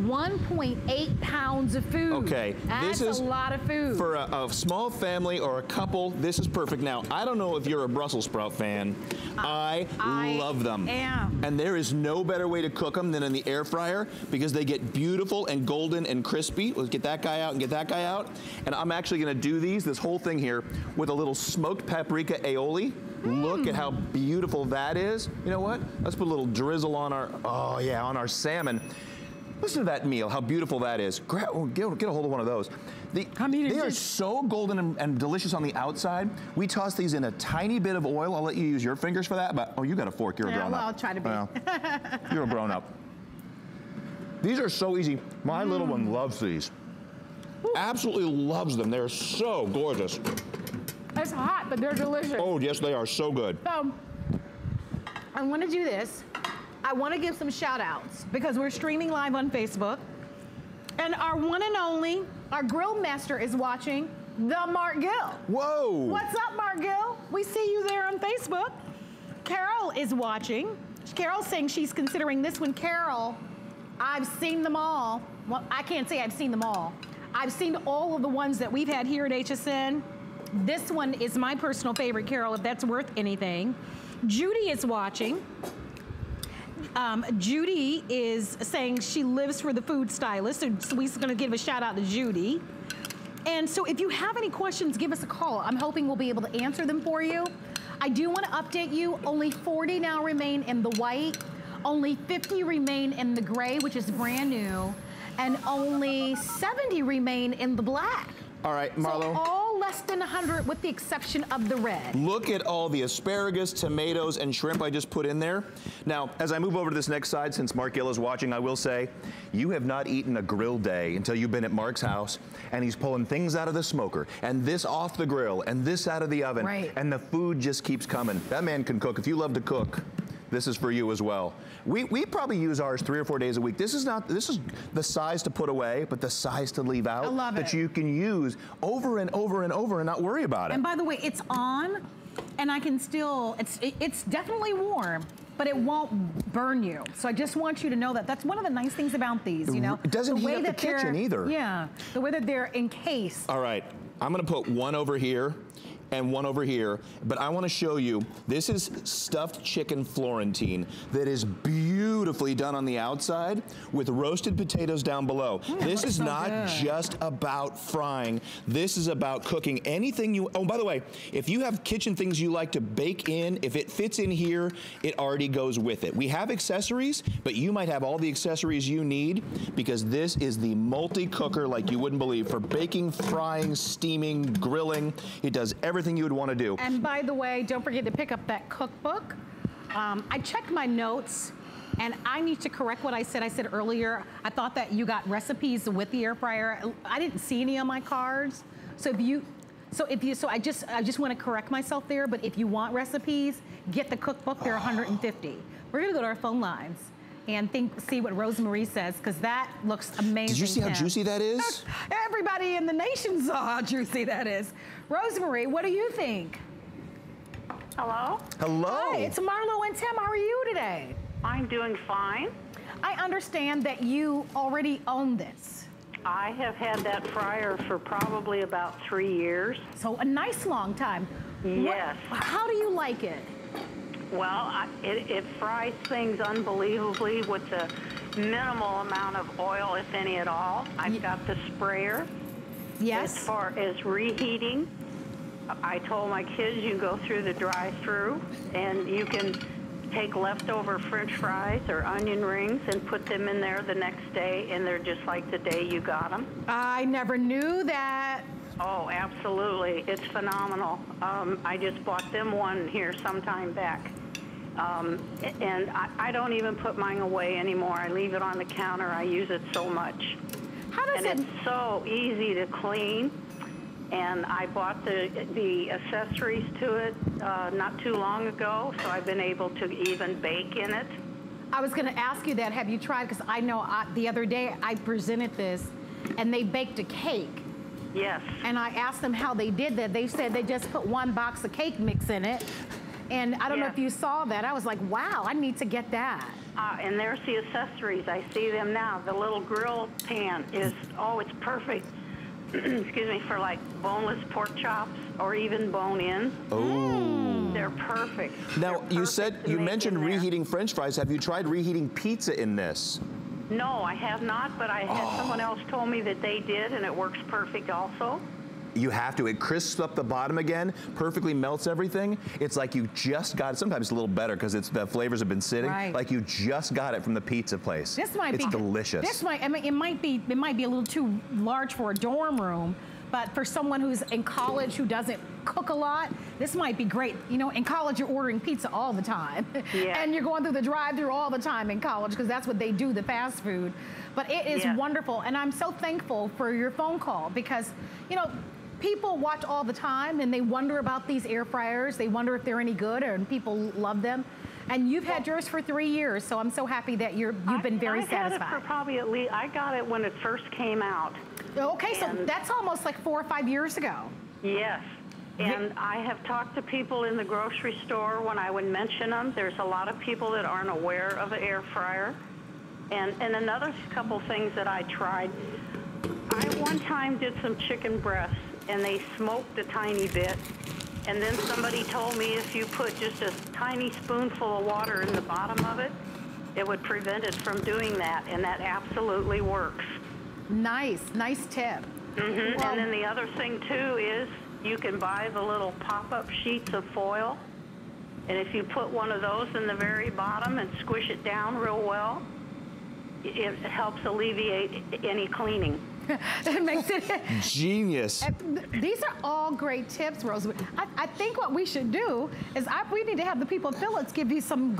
1.8 pounds of food. Okay, that's this is a lot of food. For a small family or a couple, this is perfect. Now, I don't know if you're a Brussels sprout fan. I love them. Am. And there is no better way to cook them than in the air fryer because they get beautiful and golden and crispy. Let's get that guy out and get that guy out. And I'm actually gonna do this whole thing here with a little smoked paprika aioli. Look at how beautiful that is. You know what? Let's put a little drizzle on our, on our salmon. Listen to that meal, how beautiful that is. Get a hold of one of those. They are so golden and delicious on the outside. We toss these in a tiny bit of oil. I'll let you use your fingers for that, but, you got a fork, you're a grown up. I'll try to be. Well, you're a grown up. These are so easy. My little one loves these. Absolutely loves them. They're so gorgeous. It's hot, but they're delicious. Oh, yes, they are so good. So, I want to do this. I want to give some shout outs because we're streaming live on Facebook. And our one and only, our grill master is watching, the Mark Gill. Whoa. What's up, Mark Gill? We see you there on Facebook. Carol is watching. Carol's saying she's considering this one. Carol, I've seen them all. Well, I can't say I've seen them all. I've seen all of the ones that we've had here at HSN. This one is my personal favorite, Carol, if that's worth anything. Judy is watching. Judy is saying she lives for the food stylist, so we're gonna give a shout out to Judy. And so if you have any questions, give us a call. I'm hoping we'll be able to answer them for you. I do wanna update you, only 40 now remain in the white, only 50 remain in the gray, which is brand new, and only 70 remain in the black. All right, Marlo. So all less than 100 with the exception of the red. Look at all the asparagus, tomatoes, and shrimp I just put in there. Now, as I move over to this next side, since Mark Gill is watching, I will say, you have not eaten a grill day until you've been at Mark's house, and he's pulling things out of the smoker, and this off the grill, and this out of the oven, and the food just keeps coming. That man can cook. If you love to cook, this is for you as well. We probably use ours 3 or 4 days a week. This is the size to put away, but the size to leave out. I love that it. you can use over and over and over and not worry about it. And by the way, it's on, and I can still, it's definitely warm, but it won't burn you. So I just want you to know that. That's one of the nice things about these, you know? It doesn't heat up the kitchen either. Yeah, the way that they're encased. All right, I'm gonna put one over here and one over here, but I wanna show you, this is stuffed chicken Florentine that is beautifully done on the outside with roasted potatoes down below. This is not just about frying. This is about cooking anything you, oh, by the way, if you have kitchen things you like to bake in, if it fits in here, it already goes with it. We have accessories, but you might have all the accessories you need because this is the multi-cooker like you wouldn't believe for baking, frying, steaming, grilling. It does everything you would want to do. And by the way, don't forget to pick up that cookbook. I checked my notes and I need to correct what I said. I said earlier, I thought that you got recipes with the air fryer. I didn't see any on my cards. So I just want to correct myself there, but if you want recipes, get the cookbook, they're 150. We're gonna go to our phone lines and see what Rosemary says, because that looks amazing. Did you see how juicy that is? Everybody in the nation saw how juicy that is. Rosemary, what do you think? Hello? Hello. Hi, it's Marlo and Tim. How are you today? I'm doing fine. I understand that you already own this. I have had that fryer for probably about 3 years. So a nice long time. Yes. How do you like it? Well, it fries things unbelievably with a minimal amount of oil, if any at all. I've got the sprayer. Yes. As far as reheating, I told my kids you can go through the drive-through and you can take leftover French fries or onion rings and put them in there the next day, and they're just like the day you got them. I never knew that. Oh, absolutely. It's phenomenal. I just bought them one here some time back. And I don't even put mine away anymore. I leave it on the counter. I use it so much. How does it's so easy to clean. And I bought the accessories to it not too long ago, so I've been able to even bake in it. I was going to ask you that. Have you tried? Because I know the other day I presented this, and they baked a cake. Yes. And I asked them how they did that. They said they just put 1 box of cake mix in it. And I don't know if you saw that. I was like, wow, I need to get that. And there's the accessories. I see them now. The little grill pan is, oh, it's perfect. Excuse me, for like boneless pork chops or even bone-in. Oh. They're perfect. Now, you mentioned in there. reheating French fries. Have you tried reheating pizza in this? No, I have not, but I had someone else told me that they did, and it works perfect also. You have to. It crisps up the bottom again, perfectly melts everything. It's like you just got it. Sometimes it's a little better because the flavors have been sitting. Right. Like you just got it from the pizza place. This might be delicious. This might, I mean, it might be a little too large for a dorm room, but for someone who's in college who doesn't cook a lot, this might be great. You know, in college you're ordering pizza all the time. Yeah. And you're going through the drive-thru all the time in college because that's what they do, the fast food. But it is wonderful, and I'm so thankful for your phone call because, you know, people watch all the time and they wonder about these air fryers. They wonder if they're any good and people love them. And you've had yours for 3 years, so I'm so happy that you've been very satisfied. I've had it for probably at least, I got it when it first came out. Okay, so that's almost like 4 or 5 years ago. Yes. And I have talked to people in the grocery store when I would mention them. There's a lot of people that aren't aware of an air fryer. And another couple things that I tried. I one time did some chicken breasts, and they smoked a tiny bit. And then somebody told me if you put just a tiny spoonful of water in the bottom of it, it would prevent it from doing that, and that absolutely works. Nice tip. Mm-hmm. Well, and then the other thing too is you can buy the little pop-up sheets of foil, and if you put one of those in the very bottom and squish it down real well, it helps alleviate any cleaning. It makes it genius. These are all great tips, Rosemary. I think what we should do is we need to have the people at Phillips give you some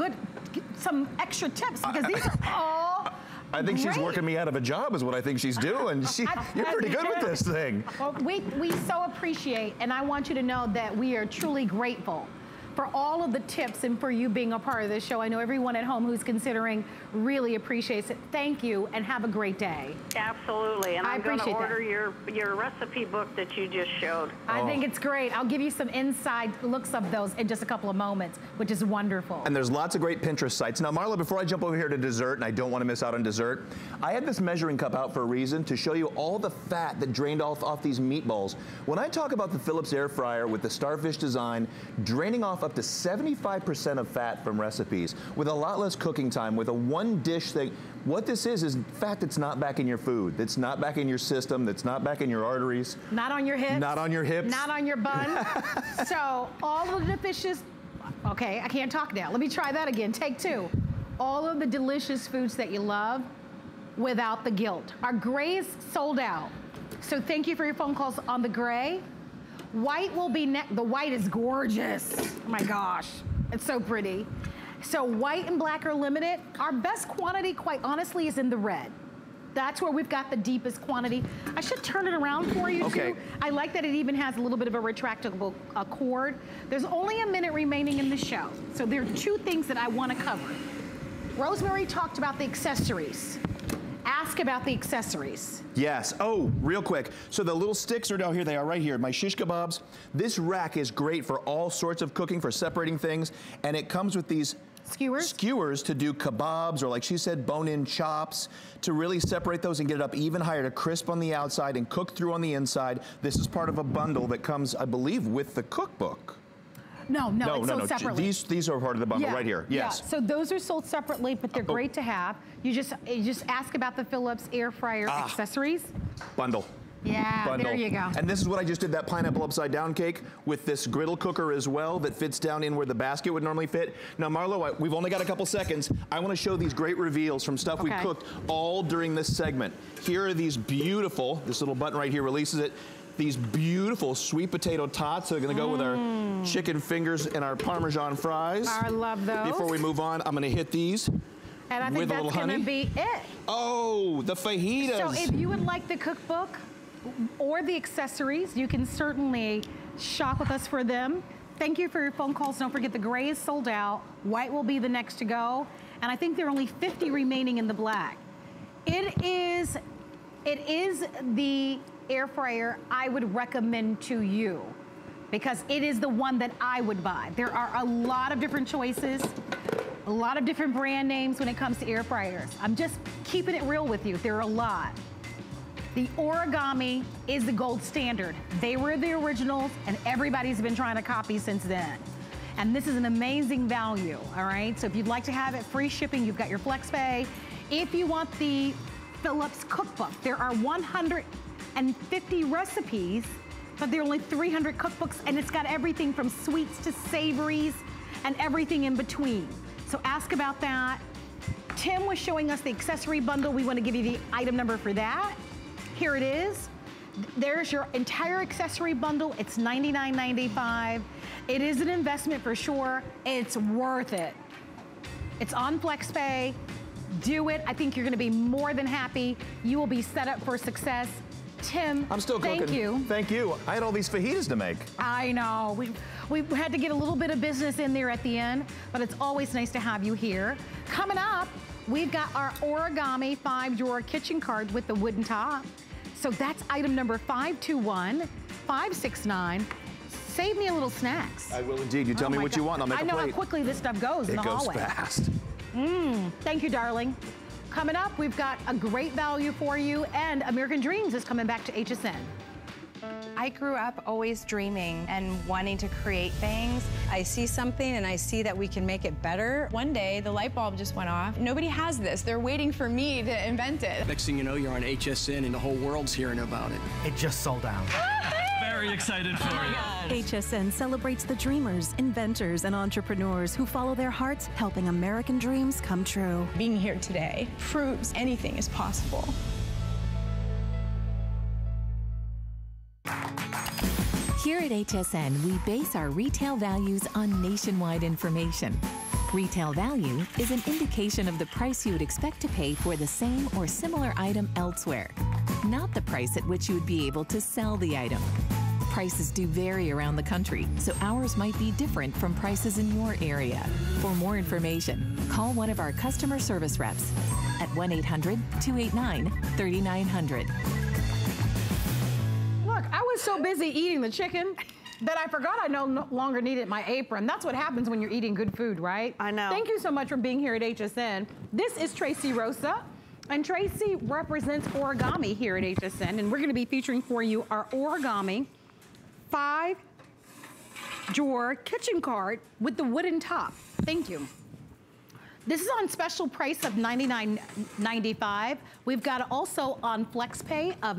extra tips because these are all I think great. She's working me out of a job is what I think she's doing. You're pretty good with this thing. Well, we so appreciate, and I want you to know that we are truly grateful for all of the tips and for you being a part of this show. I know everyone at home who's considering really appreciates it. Thank you and have a great day. Absolutely, and I'm going to order your recipe book that you just showed. I think it's great. I'll give you some inside looks of those in just a couple of moments, which is wonderful. And there's lots of great Pinterest sites. Now, Marla, before I jump over here to dessert, and I don't want to miss out on dessert, I had this measuring cup out for a reason, to show you all the fat that drained off these meatballs. When I talk about the Philips air fryer with the starfish design, draining off up to 75% of fat from recipes, with a lot less cooking time, with a one dish thing. What this is fat that's not back in your food, that's not back in your system, that's not back in your arteries. Not on your hips. Not on your hips. Not on your bun. So all of the delicious, okay, I can't talk now. Let me try that again, take two. All of the delicious foods that you love without the guilt. Our gray is sold out. So thank you for your phone calls on the gray. White will be next. The white is gorgeous. Oh my gosh, it's so pretty. So white and black are limited. Our best quantity, quite honestly, is in the red. That's where we've got the deepest quantity. I should turn it around for you too. I like that it even has a little bit of a retractable cord. There's only a minute remaining in the show. So there are two things that I want to cover. Rosemary talked about the accessories. Ask about the accessories. Yes. Oh, real quick. So the little sticks are down here. They are right here. My shish kebabs. This rack is great for all sorts of cooking, for separating things. And it comes with these skewers to do kebabs, or like she said, bone-in chops, to really separate those and get it up even higher, to crisp on the outside and cook through on the inside. This is part of a bundle that comes, I believe, with the cookbook. No, it's sold separately. These are part of the bundle right here. Yes. Yeah. So those are sold separately, but they're great to have. You just ask about the Philips air fryer accessories. Bundle. Yeah, bundle. There you go. And this is what I just did, that pineapple upside down cake with this griddle cooker as well that fits down in where the basket would normally fit. Now, Marlo, we've only got a couple seconds. I want to show these great reveals from stuff we cooked all during this segment. Here are these beautiful, this little button right here releases it, these beautiful sweet potato tots that are going to go with our chicken fingers and our Parmesan fries. I love those. Before we move on, I'm going to hit these. And I think that's going to be it. Oh, the fajitas. So if you would like the cookbook or the accessories, you can certainly shop with us for them. Thank you for your phone calls. Don't forget the gray is sold out. White will be the next to go. And I think there are only 50 remaining in the black. It is the air fryer I would recommend to you, because it is the one that I would buy. There are a lot of different choices. A lot of different brand names when it comes to air fryers. I'm just keeping it real with you. There are a lot. The Origami is the gold standard. They were the originals, and everybody's been trying to copy since then. And this is an amazing value, all right? So if you'd like to have it free shipping, you've got your FlexPay. If you want the Phillips cookbook, there are 150 recipes, but there are only 300 cookbooks, and it's got everything from sweets to savories and everything in between. So ask about that. Tim was showing us the accessory bundle. We want to give you the item number for that. Here it is. There's your entire accessory bundle. It's $99.95. It is an investment for sure. It's worth it. It's on FlexPay. Do it. I think you're going to be more than happy. You will be set up for success. Tim, I'm still cooking. Thank you. Thank you. I had all these fajitas to make. I know. We had to get a little bit of business in there at the end, but it's always nice to have you here. Coming up, we've got our Origami 5-drawer kitchen card with the wooden top. So that's item number 521-569. Save me a little snacks. I will indeed. You tell me what you want, and I'll make a plate. I know how quickly this stuff goes in the hallway. It goes fast. Thank you, darling. Coming up, we've got a great value for you, and American Dreams is coming back to HSN. I grew up always dreaming and wanting to create things. I see something and I see that we can make it better. One day, the light bulb just went off. Nobody has this. They're waiting for me to invent it. Next thing you know, you're on HSN and the whole world's hearing about it. It just sold out. Very excited for you. HSN celebrates the dreamers, inventors, and entrepreneurs who follow their hearts, helping American dreams come true. Being here today proves anything is possible. Here at HSN, we base our retail values on nationwide information. Retail value is an indication of the price you would expect to pay for the same or similar item elsewhere, not the price at which you would be able to sell the item. Prices do vary around the country, so ours might be different from prices in your area. For more information, call one of our customer service reps at 1-800-289-3900. Look, I was so busy eating the chicken that I forgot I no longer needed my apron. That's what happens when you're eating good food, right? I know. Thank you so much for being here at HSN. This is Tracy Rosa, and Tracy represents Origami here at HSN, and we're gonna be featuring for you our Origami 5-drawer kitchen cart with the wooden top. Thank you. This is on special price of $99.95. We've got it also on FlexPay of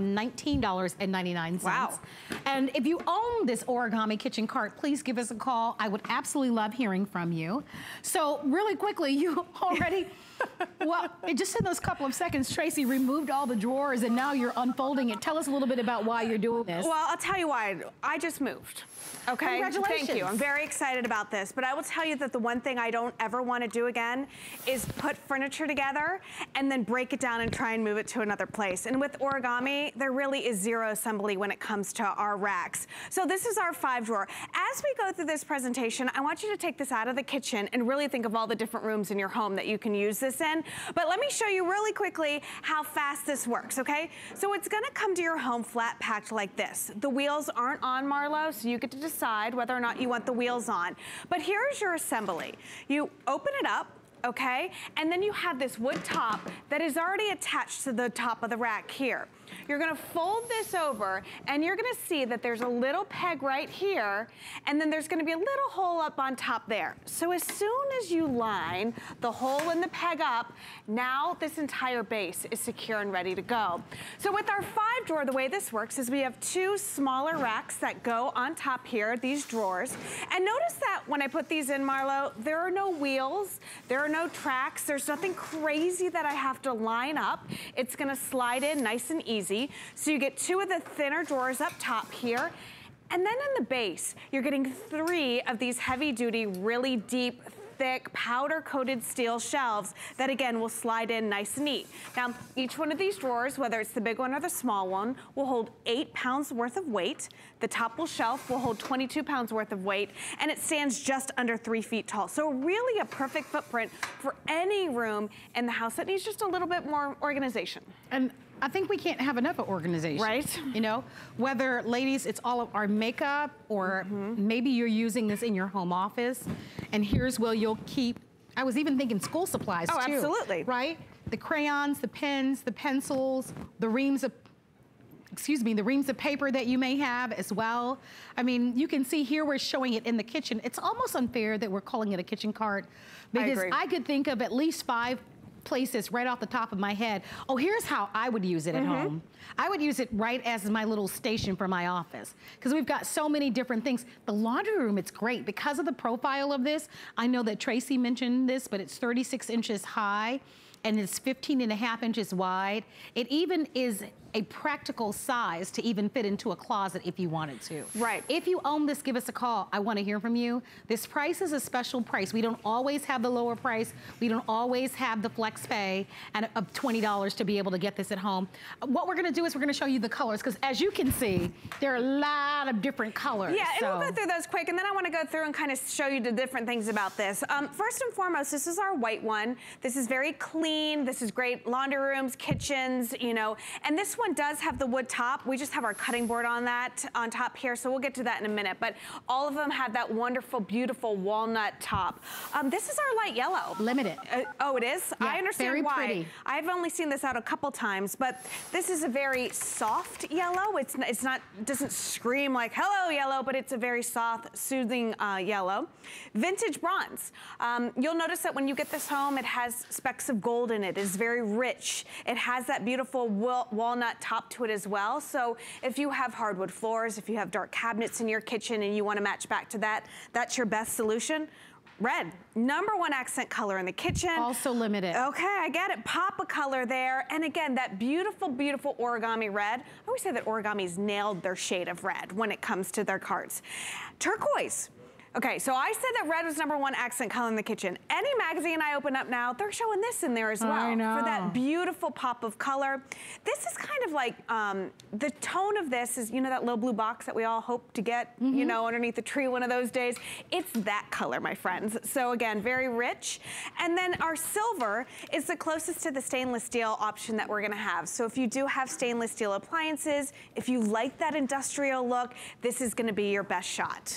$19.99. Wow. And if you own this Origami kitchen cart, please give us a call. I would absolutely love hearing from you. So really quickly, you already, well, just in those couple of seconds, Tracy removed all the drawers and now you're unfolding it. Tell us a little bit about why you're doing this. Well, I'll tell you why. I just moved. Okay, congratulations. Thank you. I'm very excited about this, but I will tell you that the one thing I don't ever want to do again is put furniture together and then break it down and try and move it to another place. And with Origami, there really is zero assembly when it comes to our racks. So this is our 5-drawer. As we go through this presentation, I want you to take this out of the kitchen and really think of all the different rooms in your home that you can use this in. But let me show you really quickly how fast this works, okay? So it's gonna come to your home flat packed like this. The wheels aren't on, Marlo, so you get to decide whether or not you want the wheels on. But here's your assembly. You open it up, okay? And then you have this wood top that is already attached to the top of the rack here. You're gonna fold this over and you're gonna see that there's a little peg right here and then there's gonna be a little hole up on top there. So as soon as you line the hole and the peg up, now this entire base is secure and ready to go. So with our 5-drawer, the way this works is we have 2 smaller racks that go on top here, these drawers. And notice that when I put these in, Marlo, there are no wheels, there are no tracks, there's nothing crazy that I have to line up. It's gonna slide in nice and easy. So you get 2 of the thinner drawers up top here. And then in the base, you're getting 3 of these heavy duty, really deep, thick, powder-coated steel shelves that, again, will slide in nice and neat. Now, each one of these drawers, whether it's the big one or the small one, will hold 8 pounds worth of weight. The top shelf will hold 22 pounds worth of weight, and it stands just under 3 feet tall. So really a perfect footprint for any room in the house that needs just a little bit more organization. And I think we can't have enough of organization. Right. You know, whether, ladies, it's all of our makeup or maybe you're using this in your home office and here's where you'll keep I was even thinking school supplies too. Oh, absolutely. Right? The crayons, the pens, the pencils, the reams of the reams of paper that you may have as well. I mean, you can see here we're showing it in the kitchen. It's almost unfair that we're calling it a kitchen cart because I could think of at least 5 places right off the top of my head. Oh, here's how I would use it at home. I would use it right as my little station for my office because we've got so many different things. The laundry room, it's great because of the profile of this. I know that Tracy mentioned this, but it's 36 inches high and it's 15.5 inches wide. It even is a practical size to even fit into a closet if you wanted to. Right. If you own this, give us a call. I want to hear from you. This price is a special price. We don't always have the lower price. We don't always have the flex pay and of $20 to be able to get this at home. What we're going to do is we're going to show you the colors because as you can see, there are a lot of different colors. Yeah, and we'll go through those quick, and then I want to go through and kind of show you the different things about this. First and foremost, this is our white one. This is very clean. This is great laundry rooms, kitchens, you know, and this one does have the wood top. We just have our cutting board on that on top here, so we'll get to that in a minute. But all of them have that wonderful, beautiful walnut top. This is our light yellow. Limited. Oh, it is? Yeah, I understand very why. pretty. I've only seen this out a couple times, but this is a very soft yellow. It's not doesn't scream like hello yellow, but it's a very soft, soothing yellow. Vintage bronze. You'll notice that when you get this home, it has specks of gold in it. It's very rich. It has that beautiful walnut top to it as well. So if you have hardwood floors, if you have dark cabinets in your kitchen and you want to match back to that, that's your best solution. Red, #1 accent color in the kitchen. Also limited. Okay, I get it. Pop a color there. And again, that beautiful, beautiful origami red. I always say that origami's nailed their shade of red when it comes to their carts. Turquoise. Okay, so I said that red was #1 accent color in the kitchen. Any magazine I open up now, they're showing this in there as well. I know. For that beautiful pop of color. This is kind of like, the tone of this is, you know, that little blue box that we all hope to get, you know, underneath the tree one of those days. It's that color, my friends. So again, very rich. And then our silver is the closest to the stainless steel option that we're gonna have. So if you do have stainless steel appliances, if you like that industrial look, this is gonna be your best shot.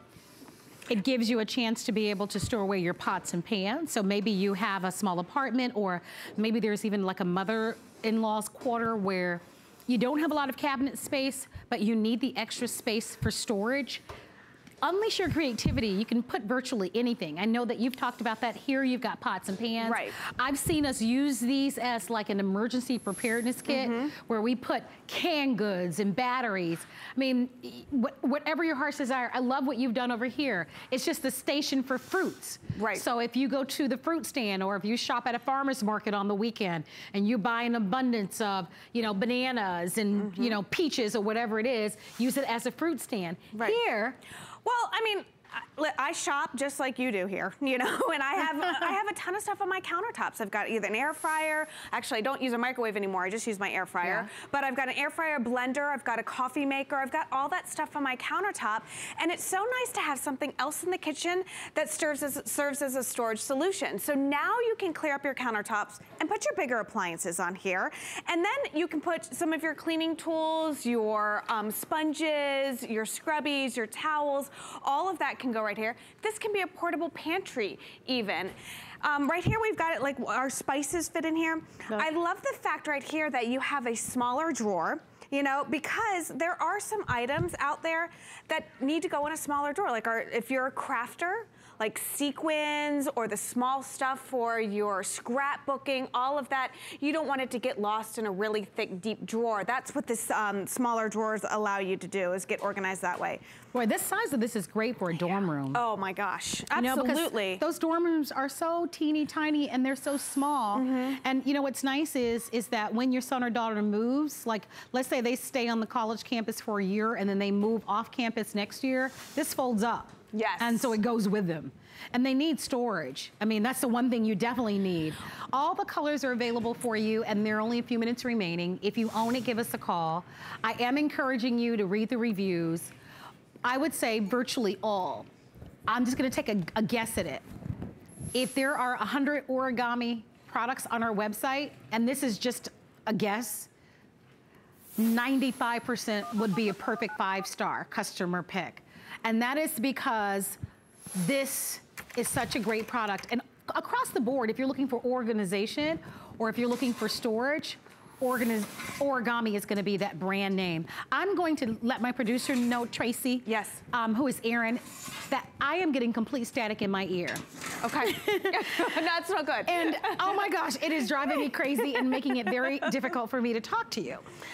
It gives you a chance to be able to store away your pots and pans. So maybe you have a small apartment, or maybe there's even like a mother-in-law's quarter where you don't have a lot of cabinet space, but you need the extra space for storage. Unleash your creativity. You can put virtually anything. I know that you've talked about that. Here you've got pots and pans. Right. I've seen us use these as like an emergency preparedness kit where we put canned goods and batteries. I mean, whatever your heart's desire. I love what you've done over here. It's just the station for fruits. Right. So if you go to the fruit stand or if you shop at a farmer's market on the weekend and you buy an abundance of, you know, bananas and, you know, peaches or whatever it is, use it as a fruit stand. Right. Here, well, I mean, I shop just like you do here, you know, and I have a ton of stuff on my countertops. I've got either an air fryer. Actually, I don't use a microwave anymore. I just use my air fryer. Yeah. But I've got an air fryer, blender. I've got a coffee maker. I've got all that stuff on my countertop. And it's so nice to have something else in the kitchen that serves as a storage solution. So now you can clear up your countertops and put your bigger appliances on here. And then you can put some of your cleaning tools, your sponges, your scrubbies, your towels. All of that can go right here. This can be a portable pantry even. Right here we've got it like our spices fit in here. Look. I love the fact right here that you have a smaller drawer, you know, because there are some items out there that need to go in a smaller drawer. Like if you're a crafter, like sequins or the small stuff for your scrapbooking, all of that, you don't want it to get lost in a really thick, deep drawer. That's what this smaller drawers allow you to do, is get organized that way. Boy, this size of this is great for a dorm room. Oh my gosh, absolutely. You know, those dorm rooms are so teeny tiny and they're so small. And you know what's nice is that when your son or daughter moves, like let's say they stay on the college campus for a year and then they move off campus next year, this folds up. Yes. And so it goes with them. And they need storage. I mean, that's the one thing you definitely need. All the colors are available for you, and there are only a few minutes remaining. If you own it, give us a call. I am encouraging you to read the reviews. I would say virtually all. I'm just gonna take a guess at it. If there are 100 origami products on our website, and this is just a guess, 95% would be a perfect 5-star customer pick. And that is because this is such a great product. And across the board, if you're looking for organization or if you're looking for storage, Origami is gonna be that brand name. I'm going to let my producer know, Tracy, yes, who is Erin, that I am getting complete static in my ear. Okay, that's not good. And oh my gosh, it is driving me crazy and making it very difficult for me to talk to you.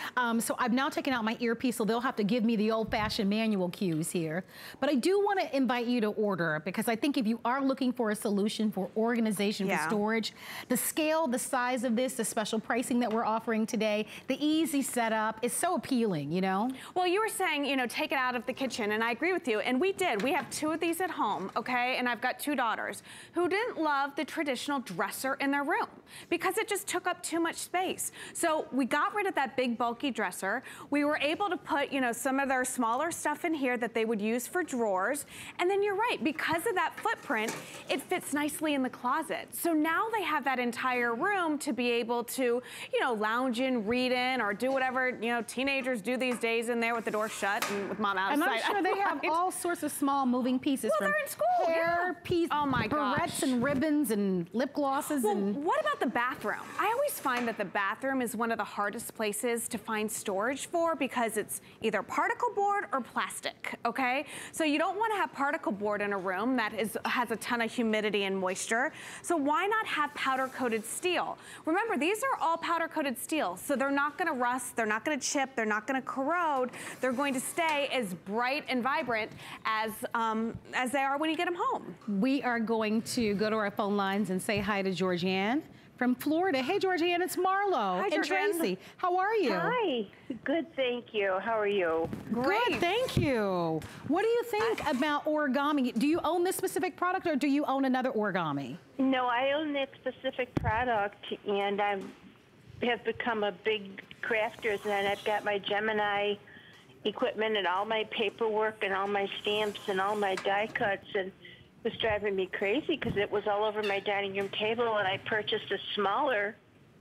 So I've now taken out my earpiece, so they'll have to give me the old-fashioned manual cues here. But I do want to invite you to order, because I think if you are looking for a solution for organization, for storage, the scale, the size of this, the special pricing that we're offering today, the easy setup is so appealing, you know? Well, you were saying, you know, take it out of the kitchen, and I agree with you, and we did. We have 2 of these at home, okay? And I've got 2 daughters who didn't love the traditional dresser in their room because it just took up too much space. So we got rid of that big bulky dresser. We were able to put, you know, some of their smaller stuff in here that they would use for drawers. And then you're right, because of that footprint, it fits nicely in the closet. So now they have that entire room to be able to, you know, lounge in, read in, or do whatever, you know, teenagers do these days in there with the door shut and with mom outside. And I'm sure they have all sorts of small moving pieces. Well, they're in school, hair, piece, oh my gosh, barrettes and ribbons and lip glosses. Well, and what about the bathroom? I always find that the bathroom is one of the hardest places to find storage for because it's either particle board or plastic, okay? So you don't want to have particle board in a room that has a ton of humidity and moisture. So why not have powder coated steel? Remember, these are all powder coated steel, so they're not going to rust, they're not going to chip, they're not going to corrode. They're going to stay as bright and vibrant as they are when you get them home. We are going to go to our phone lines and say hi to Georgianne from Florida. Hey, Georgianne, it's Marlo. Hi, and Georgianne. Tracy. How are you? Hi. Good, thank you. How are you? Good, thank you. What do you think about origami? Do you own this specific product, or do you own another origami? No, I own that specific product, and I have become a big crafter, and I've got my Gemini equipment and all my paperwork and all my stamps and all my die cuts, and it was driving me crazy because it was all over my dining room table, and I purchased a smaller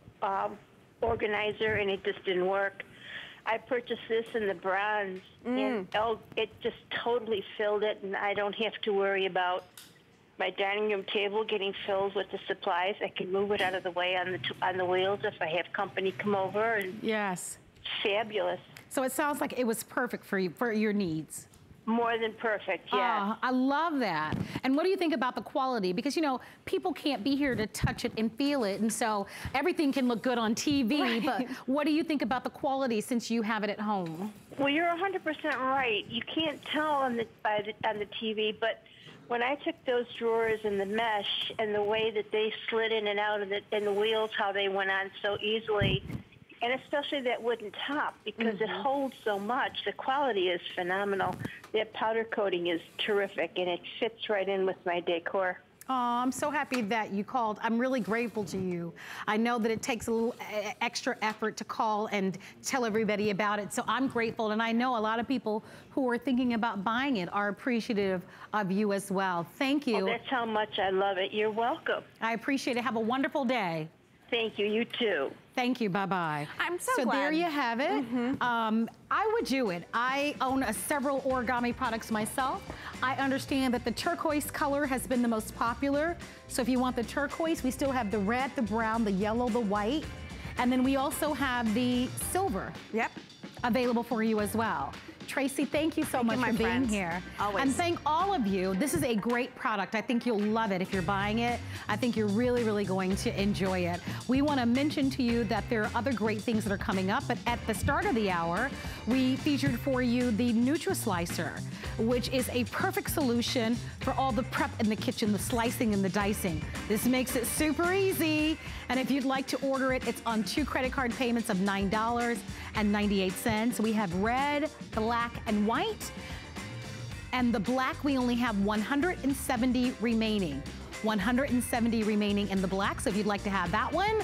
organizer, and it just didn't work. I purchased this in the bronze, and it just totally filled it, and I don't have to worry about my dining room table getting filled with the supplies. I can move it out of the way on the wheels if I have company come over. And yes, fabulous. So it sounds like it was perfect for you, for your needs. More than perfect, yeah. I love that. And what do you think about the quality? Because, you know, people can't be here to touch it and feel it, and so everything can look good on TV, right. But what do you think about the quality since you have it at home? Well, you're 100% right. You can't tell on the TV, but when I took those drawers and the mesh and the way that they slid in and out of it, and the wheels, how they went on so easily, and especially that wooden top, because it holds so much. The quality is phenomenal. That powder coating is terrific, and it fits right in with my decor. Oh, I'm so happy that you called. I'm really grateful to you. I know that it takes a little extra effort to call and tell everybody about it, so I'm grateful, and I know a lot of people who are thinking about buying it are appreciative of you as well. Thank you. Oh, that's how much I love it. You're welcome. I appreciate it. Have a wonderful day. Thank you. You too. Thank you. Bye-bye. I'm so glad. So there you have it. I would do it. I own several origami products myself. I understand that the turquoise color has been the most popular. So if you want the turquoise, we still have the red, the brown, the yellow, the white. And then we also have the silver. Yep. Available for you as well. Tracy, thank you so much for being here. Always. And thank all of you. This is a great product. I think you'll love it if you're buying it. I think you're really, really going to enjoy it. We want to mention to you that there are other great things that are coming up, but at the start of the hour, we featured for you the Nutri-Slicer, which is a perfect solution for all the prep in the kitchen, the slicing and the dicing. This makes it super easy. And if you'd like to order it, it's on 2 credit card payments of $9.98. We have red, black, and white. And the black, we only have 170 remaining. 170 remaining in the black. So if you'd like to have that one,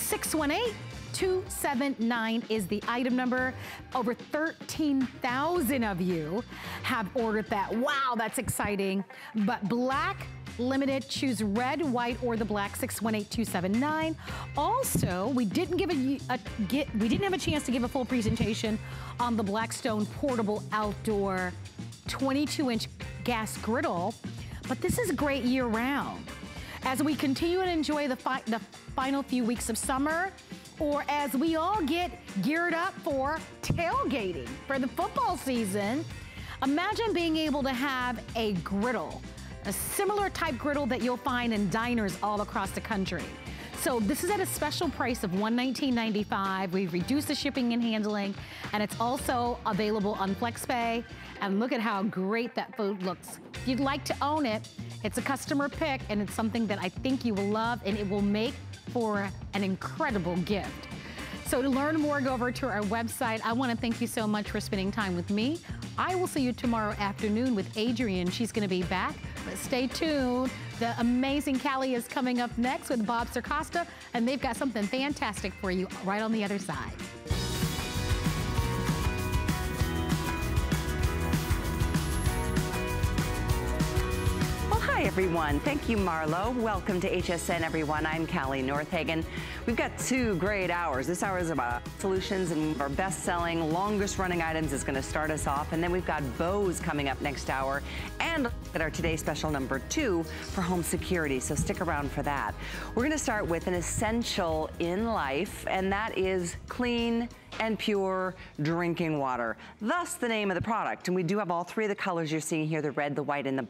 618-279 is the item number. Over 13,000 of you have ordered that. Wow, that's exciting. But black, limited, choose red, white, or the black, 618-279. Also, we didn't have a chance to give a full presentation on the Blackstone portable outdoor 22-inch gas griddle, but this is great year round. as we continue to enjoy the final few weeks of summer, or as we all get geared up for tailgating for the football season, imagine being able to have a griddle, a similar type griddle that you'll find in diners all across the country. So this is at a special price of $119.95. We've reduced the shipping and handling, and it's also available on FlexPay. And look at how great that food looks. If you'd like to own it, it's a customer pick, and it's something that I think you will love, and it will make for an incredible gift. So to learn more, go over to our website. I want to thank you so much for spending time with me. I will see you tomorrow afternoon with Adrienne. She's going to be back, but stay tuned. The amazing Callie is coming up next with Bob Circosta, and they've got something fantastic for you right on the other side. Hi everyone, thank you Marlo. Welcome to HSN everyone, I'm Callie Northagen. We've got 2 great hours. This hour is about solutions, and our best-selling, longest running items is gonna start us off, and then we've got bows coming up next hour, and at our today's special number 2 for home security, so stick around for that. We're gonna start with an essential in life, and that is clean and pure drinking water. Thus the name of the product, and we do have all 3 of the colors you're seeing here, the red, the white, and the